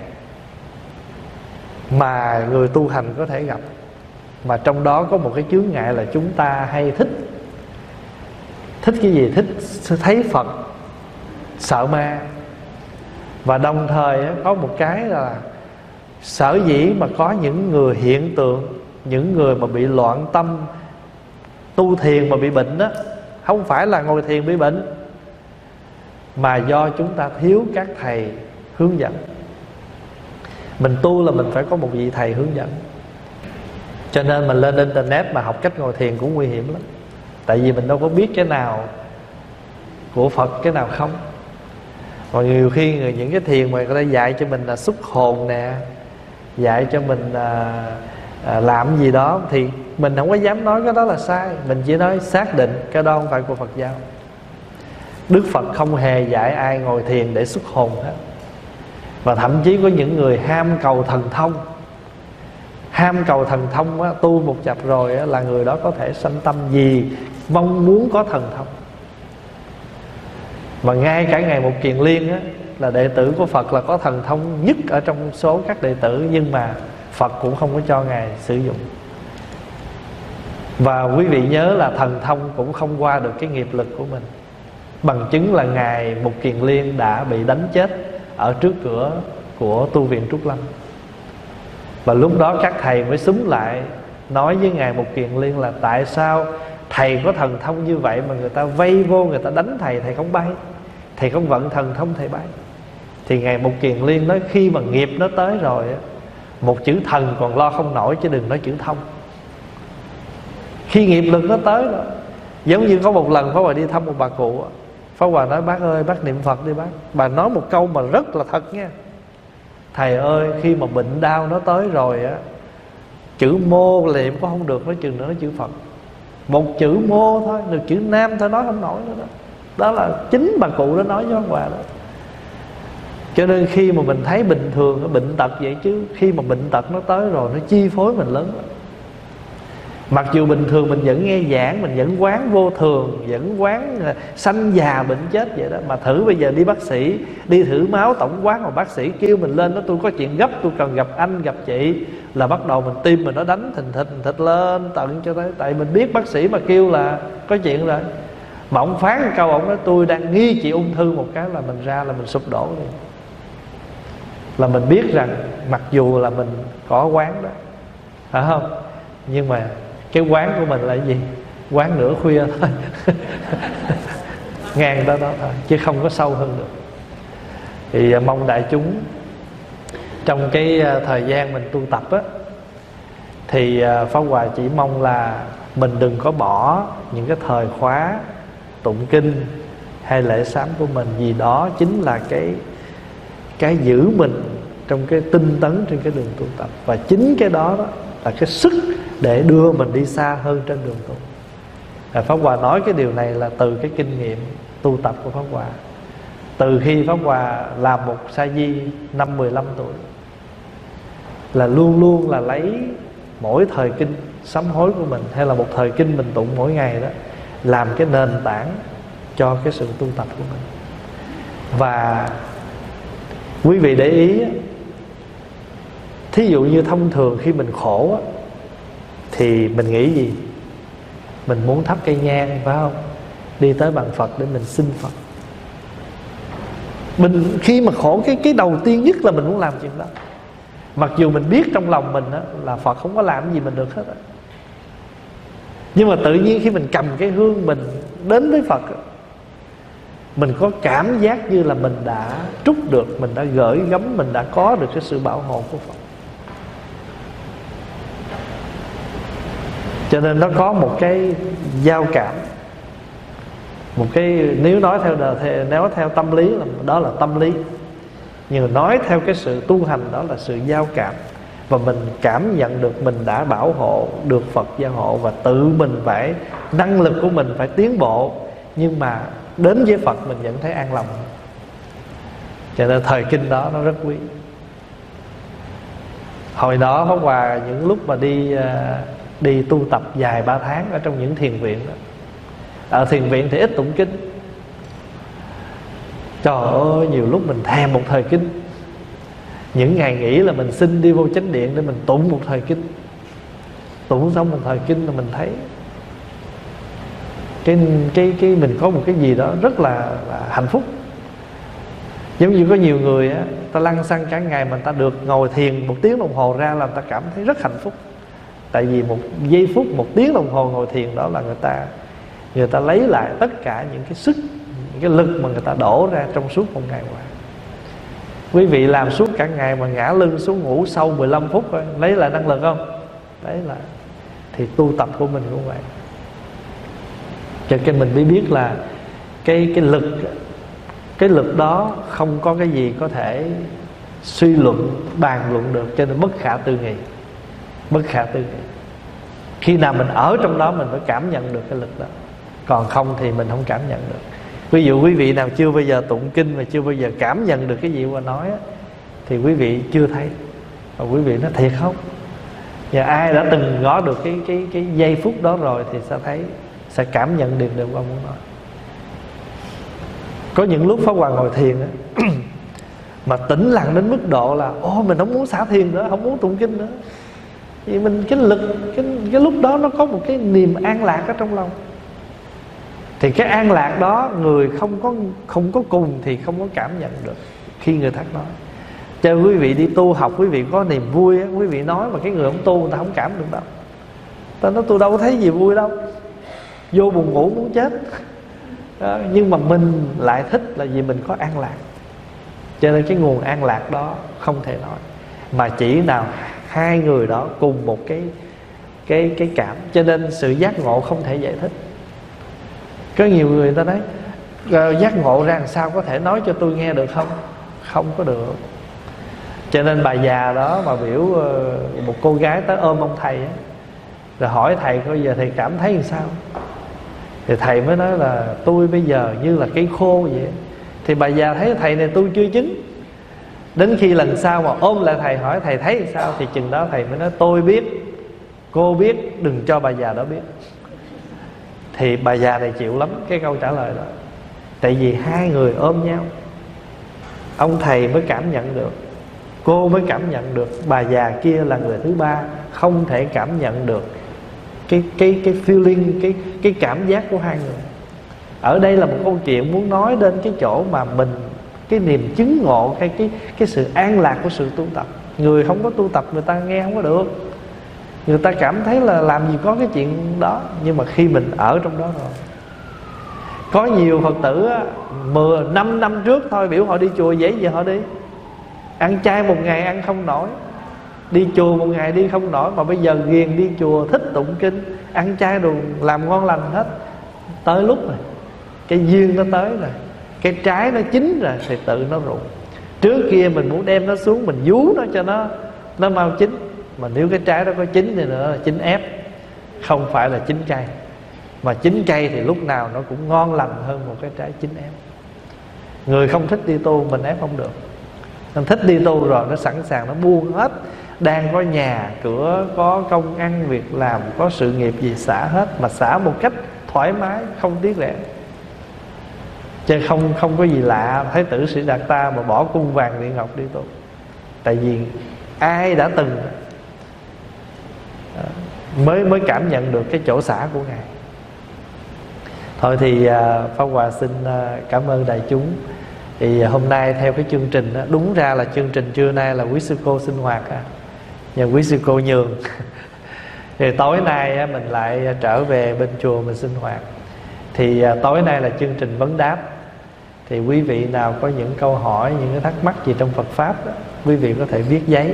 mà người tu hành có thể gặp. Mà trong đó có một cái chướng ngại là chúng ta hay thích Thích cái gì? Thích thấy Phật, sợ ma. Và đồng thời á, có một cái là sở dĩ mà có những người hiện tượng, những người mà bị loạn tâm tu thiền mà bị bệnh đó, không phải là ngồi thiền bị bệnh, mà do chúng ta thiếu các thầy hướng dẫn. Mình tu là mình phải có một vị thầy hướng dẫn. Cho nên mình lên internet mà học cách ngồi thiền cũng nguy hiểm lắm. Tại vì mình đâu có biết cái nào của Phật, cái nào không. Và nhiều khi người, những cái thiền mà người ta dạy cho mình là xuất hồn nè, dạy cho mình à, à, làm gì đó, thì mình không có dám nói cái đó là sai. Mình chỉ nói xác định cái đó không phải của Phật giáo. Đức Phật không hề dạy ai ngồi thiền để xuất hồn hết. Và thậm chí có những người ham cầu thần thông. Ham cầu thần thông á, tu một chập rồi á, là người đó có thể sanh tâm gì mong muốn có thần thông. Và ngay cả Ngài Mục Kiền Liên á, là đệ tử của Phật, là có thần thông nhất ở trong số các đệ tử, nhưng mà Phật cũng không có cho Ngài sử dụng. Và quý vị nhớ là thần thông cũng không qua được cái nghiệp lực của mình. Bằng chứng là Ngài Mục Kiền Liên đã bị đánh chết ở trước cửa của tu viện Trúc Lâm. Và lúc đó các thầy mới xúm lại nói với Ngài Mục Kiền Liên là tại sao thầy có thần thông như vậy mà người ta vây vô, người ta đánh thầy, thầy không bay, thầy không vận thần thông thầy bay. Thì Ngài Mục Kiền Liên nói khi mà nghiệp nó tới rồi, một chữ thần còn lo không nổi, chứ đừng nói chữ thông. Khi nghiệp lực nó tới rồi, giống như có một lần Pháp Hòa đi thăm một bà cụ, Pháp Hòa nói bác ơi, bác niệm Phật đi bác. Bà nói một câu mà rất là thật nha: thầy ơi, khi mà bệnh đau nó tới rồi á, chữ mô niệm có không được, nói chừng nữa nói chữ Phật. Một chữ mô thôi, được chữ nam thôi nói không nổi nữa đó. Đó là chính bà cụ đó nói với Pháp Hòa đó. Cho nên khi mà mình thấy bình thường nó bệnh tật vậy, chứ khi mà bệnh tật nó tới rồi nó chi phối mình lớn lắm. Mặc dù bình thường mình vẫn nghe giảng, mình vẫn quán vô thường, vẫn quán sanh già bệnh chết vậy đó. Mà thử bây giờ đi bác sĩ, đi thử máu tổng quát, mà bác sĩ kêu mình lên đó, tôi có chuyện gấp, tôi cần gặp anh, gặp chị, là bắt đầu mình tim mình nó đánh thình thịch thình thịch lên tận cho tới. Tại mình biết bác sĩ mà kêu là có chuyện rồi. Mà ông phán một câu, ông nói tôi đang nghi chị ung thư một cái là mình ra là mình sụp đổ rồi. Là mình biết rằng mặc dù là mình có quán đó, phải không? Nhưng mà cái quán của mình là cái gì? Quán nửa khuya thôi. Ngang đó đó thôi, chứ không có sâu hơn được. Thì mong đại chúng trong cái thời gian mình tu tập á, thì Pháp Hòa chỉ mong là mình đừng có bỏ những cái thời khóa tụng kinh hay lễ sám của mình, vì đó chính là cái cái giữ mình trong cái tinh tấn trên cái đường tu tập. Và chính cái đó, đó là cái sức để đưa mình đi xa hơn trên đường tu. à, Pháp Hòa nói cái điều này là từ cái kinh nghiệm tu tập của Pháp Hòa. Từ khi Pháp Hòa làm một sa di năm mười lăm tuổi, là luôn luôn là lấy mỗi thời kinh sám hối của mình, hay là một thời kinh mình tụng mỗi ngày đó, làm cái nền tảng cho cái sự tu tập của mình. Và quý vị để ý, thí dụ như thông thường khi mình khổ thì mình nghĩ gì? Mình muốn thắp cây nhang, phải không? Đi tới bàn Phật để mình xin Phật. Mình khi mà khổ, cái cái đầu tiên nhất là mình muốn làm chuyện đó. Mặc dù mình biết trong lòng mình á, là Phật không có làm gì mình được hết á. Nhưng mà tự nhiên khi mình cầm cái hương mình đến với Phật, mình có cảm giác như là mình đã trút được, mình đã gửi gắm, mình đã có được cái sự bảo hộ của Phật. Cho nên nó có một cái giao cảm. Một cái nếu nói theo đời, nếu theo tâm lý là đó là tâm lý, nhưng mà nói theo cái sự tu hành đó là sự giao cảm. Và mình cảm nhận được mình đã bảo hộ, được Phật gia hộ, và tự mình phải, năng lực của mình phải tiến bộ. Nhưng mà đến với Phật mình vẫn thấy an lòng. Cho nên thời kinh đó nó rất quý. Hồi đó Pháp Hòa những lúc mà đi đi tu tập dài ba tháng ở trong những thiền viện đó. Ở thiền viện thì ít tụng kinh. Trời ơi, nhiều lúc mình thèm một thời kinh. Những ngày nghỉ là mình xin đi vô chánh điện để mình tụng một thời kinh. Tụng xong một thời kinh là mình thấy cái, cái, cái mình có một cái gì đó rất là, là hạnh phúc. Giống như có nhiều người á, ta lăn xăng cả ngày mà ta được ngồi thiền một tiếng đồng hồ ra là ta cảm thấy rất hạnh phúc. Tại vì một giây phút, một tiếng đồng hồ ngồi thiền đó là người ta Người ta lấy lại tất cả những cái sức, những cái lực mà người ta đổ ra trong suốt một ngày qua. Quý vị làm suốt cả ngày mà ngã lưng xuống ngủ sâu mười lăm phút thôi, lấy lại năng lực không? Lấy lại. Thì tu tập của mình cũng vậy. Cho nên mình mới biết là Cái, cái lực Cái lực đó không có cái gì có thể suy luận, bàn luận được. Cho nên bất khả tư nghị. Bất khả tư nghị. Khi nào mình ở trong đó mình phải cảm nhận được cái lực đó. Còn không thì mình không cảm nhận được. Ví dụ quý vị nào chưa bao giờ tụng kinh và chưa bao giờ cảm nhận được cái gì qua nói á, thì quý vị chưa thấy. Và quý vị nói thiệt không? Và ai đã từng có được cái, cái, cái giây phút đó rồi thì sẽ thấy, sẽ cảm nhận được được qua muốn nói. Có những lúc Pháp Hòa ngồi thiền á, mà tĩnh lặng đến mức độ là ô mình không muốn xả thiền nữa, không muốn tụng kinh nữa. Vì mình cái lực cái, cái lúc đó nó có một cái niềm an lạc ở trong lòng. Thì cái an lạc đó người không có không có cùng thì không có cảm nhận được khi người ta nói. Cho quý vị đi tu học, quý vị có niềm vui á, quý vị nói mà cái người không tu người ta không cảm được đâu. Ta nói tôi đâu có thấy gì vui đâu, vô buồn ngủ muốn chết đó. Nhưng mà mình lại thích là vì mình có an lạc. Cho nên cái nguồn an lạc đó không thể nói, mà chỉ nào hai người đó cùng một cái cái cái cảm. Cho nên sự giác ngộ không thể giải thích. Có nhiều người ta nói giác ngộ ra làm sao có thể nói cho tôi nghe được không? Không có được. Cho nên bà già đó mà biểu một cô gái tới ôm ông thầy á, rồi hỏi thầy coi giờ thầy cảm thấy làm sao. Thì thầy mới nói là tôi bây giờ như là cây khô vậy. Thì bà già thấy thầy này tôi chưa chứng. Đến khi lần sau mà ôm lại thầy hỏi thầy thấy làm sao, thì chừng đó thầy mới nói tôi biết, cô biết, đừng cho bà già đó biết. Thì bà già này chịu lắm cái câu trả lời đó. Tại vì hai người ôm nhau, ông thầy mới cảm nhận được, cô mới cảm nhận được. Bà già kia là người thứ ba, không thể cảm nhận được cái cái cái feeling, cái cái cảm giác của hai người. Ở đây là một câu chuyện muốn nói đến cái chỗ mà mình, cái niềm chứng ngộ, cái cái cái sự an lạc của sự tu tập. Người không có tu tập người ta nghe không có được. Người ta cảm thấy là làm gì có cái chuyện đó. Nhưng mà khi mình ở trong đó rồi. Có nhiều Phật tử á, mười, năm năm trước thôi biểu họ đi chùa dễ gì họ đi. Ăn chay một ngày ăn không nổi, đi chùa một ngày đi không nổi. Mà bây giờ ghiền đi chùa, thích tụng kinh, ăn chay đồ làm ngon lành hết. Tới lúc rồi, cái duyên nó tới rồi, cái trái nó chín rồi thì tự nó rụng. Trước kia mình muốn đem nó xuống, mình vú nó cho nó Nó mau chín. Mà nếu cái trái đó có chín thì nữa là chín ép, không phải là chín cay. Mà chín cay thì lúc nào nó cũng ngon lành hơn một cái trái chín ép. Người không thích đi tu mình ép không được. Mình thích đi tu rồi nó sẵn sàng, nó buông hết. Đang có nhà cửa, có công ăn việc làm, có sự nghiệp gì xả hết. Mà xả một cách thoải mái, không tiếc rẻ. Chứ không không có gì lạ Thái tử Sĩ Đạt Ta mà bỏ cung vàng điện ngọc đi tu. Tại vì ai đã từng mới mới cảm nhận được cái chỗ xả của Ngài. Thôi thì Pháp Hòa xin cảm ơn đại chúng. Thì hôm nay theo cái chương trình đó, đúng ra là chương trình trưa nay là quý sư cô sinh hoạt à. Nhờ quý sư cô nhường. Thì tối nay mình lại trở về bên chùa mình sinh hoạt. Thì tối nay là chương trình vấn đáp. Thì quý vị nào có những câu hỏi, những cái thắc mắc gì trong Phật Pháp đó, quý vị có thể viết giấy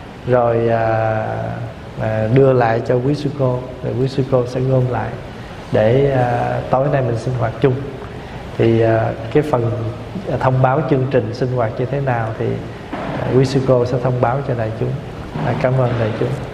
rồi à, à, đưa lại cho quý sư cô. Rồi quý sư cô sẽ gom lại để à, tối nay mình sinh hoạt chung. Thì à, cái phần thông báo chương trình sinh hoạt như thế nào thì à, quý sư cô sẽ thông báo cho đại chúng. À, cảm ơn đại chúng.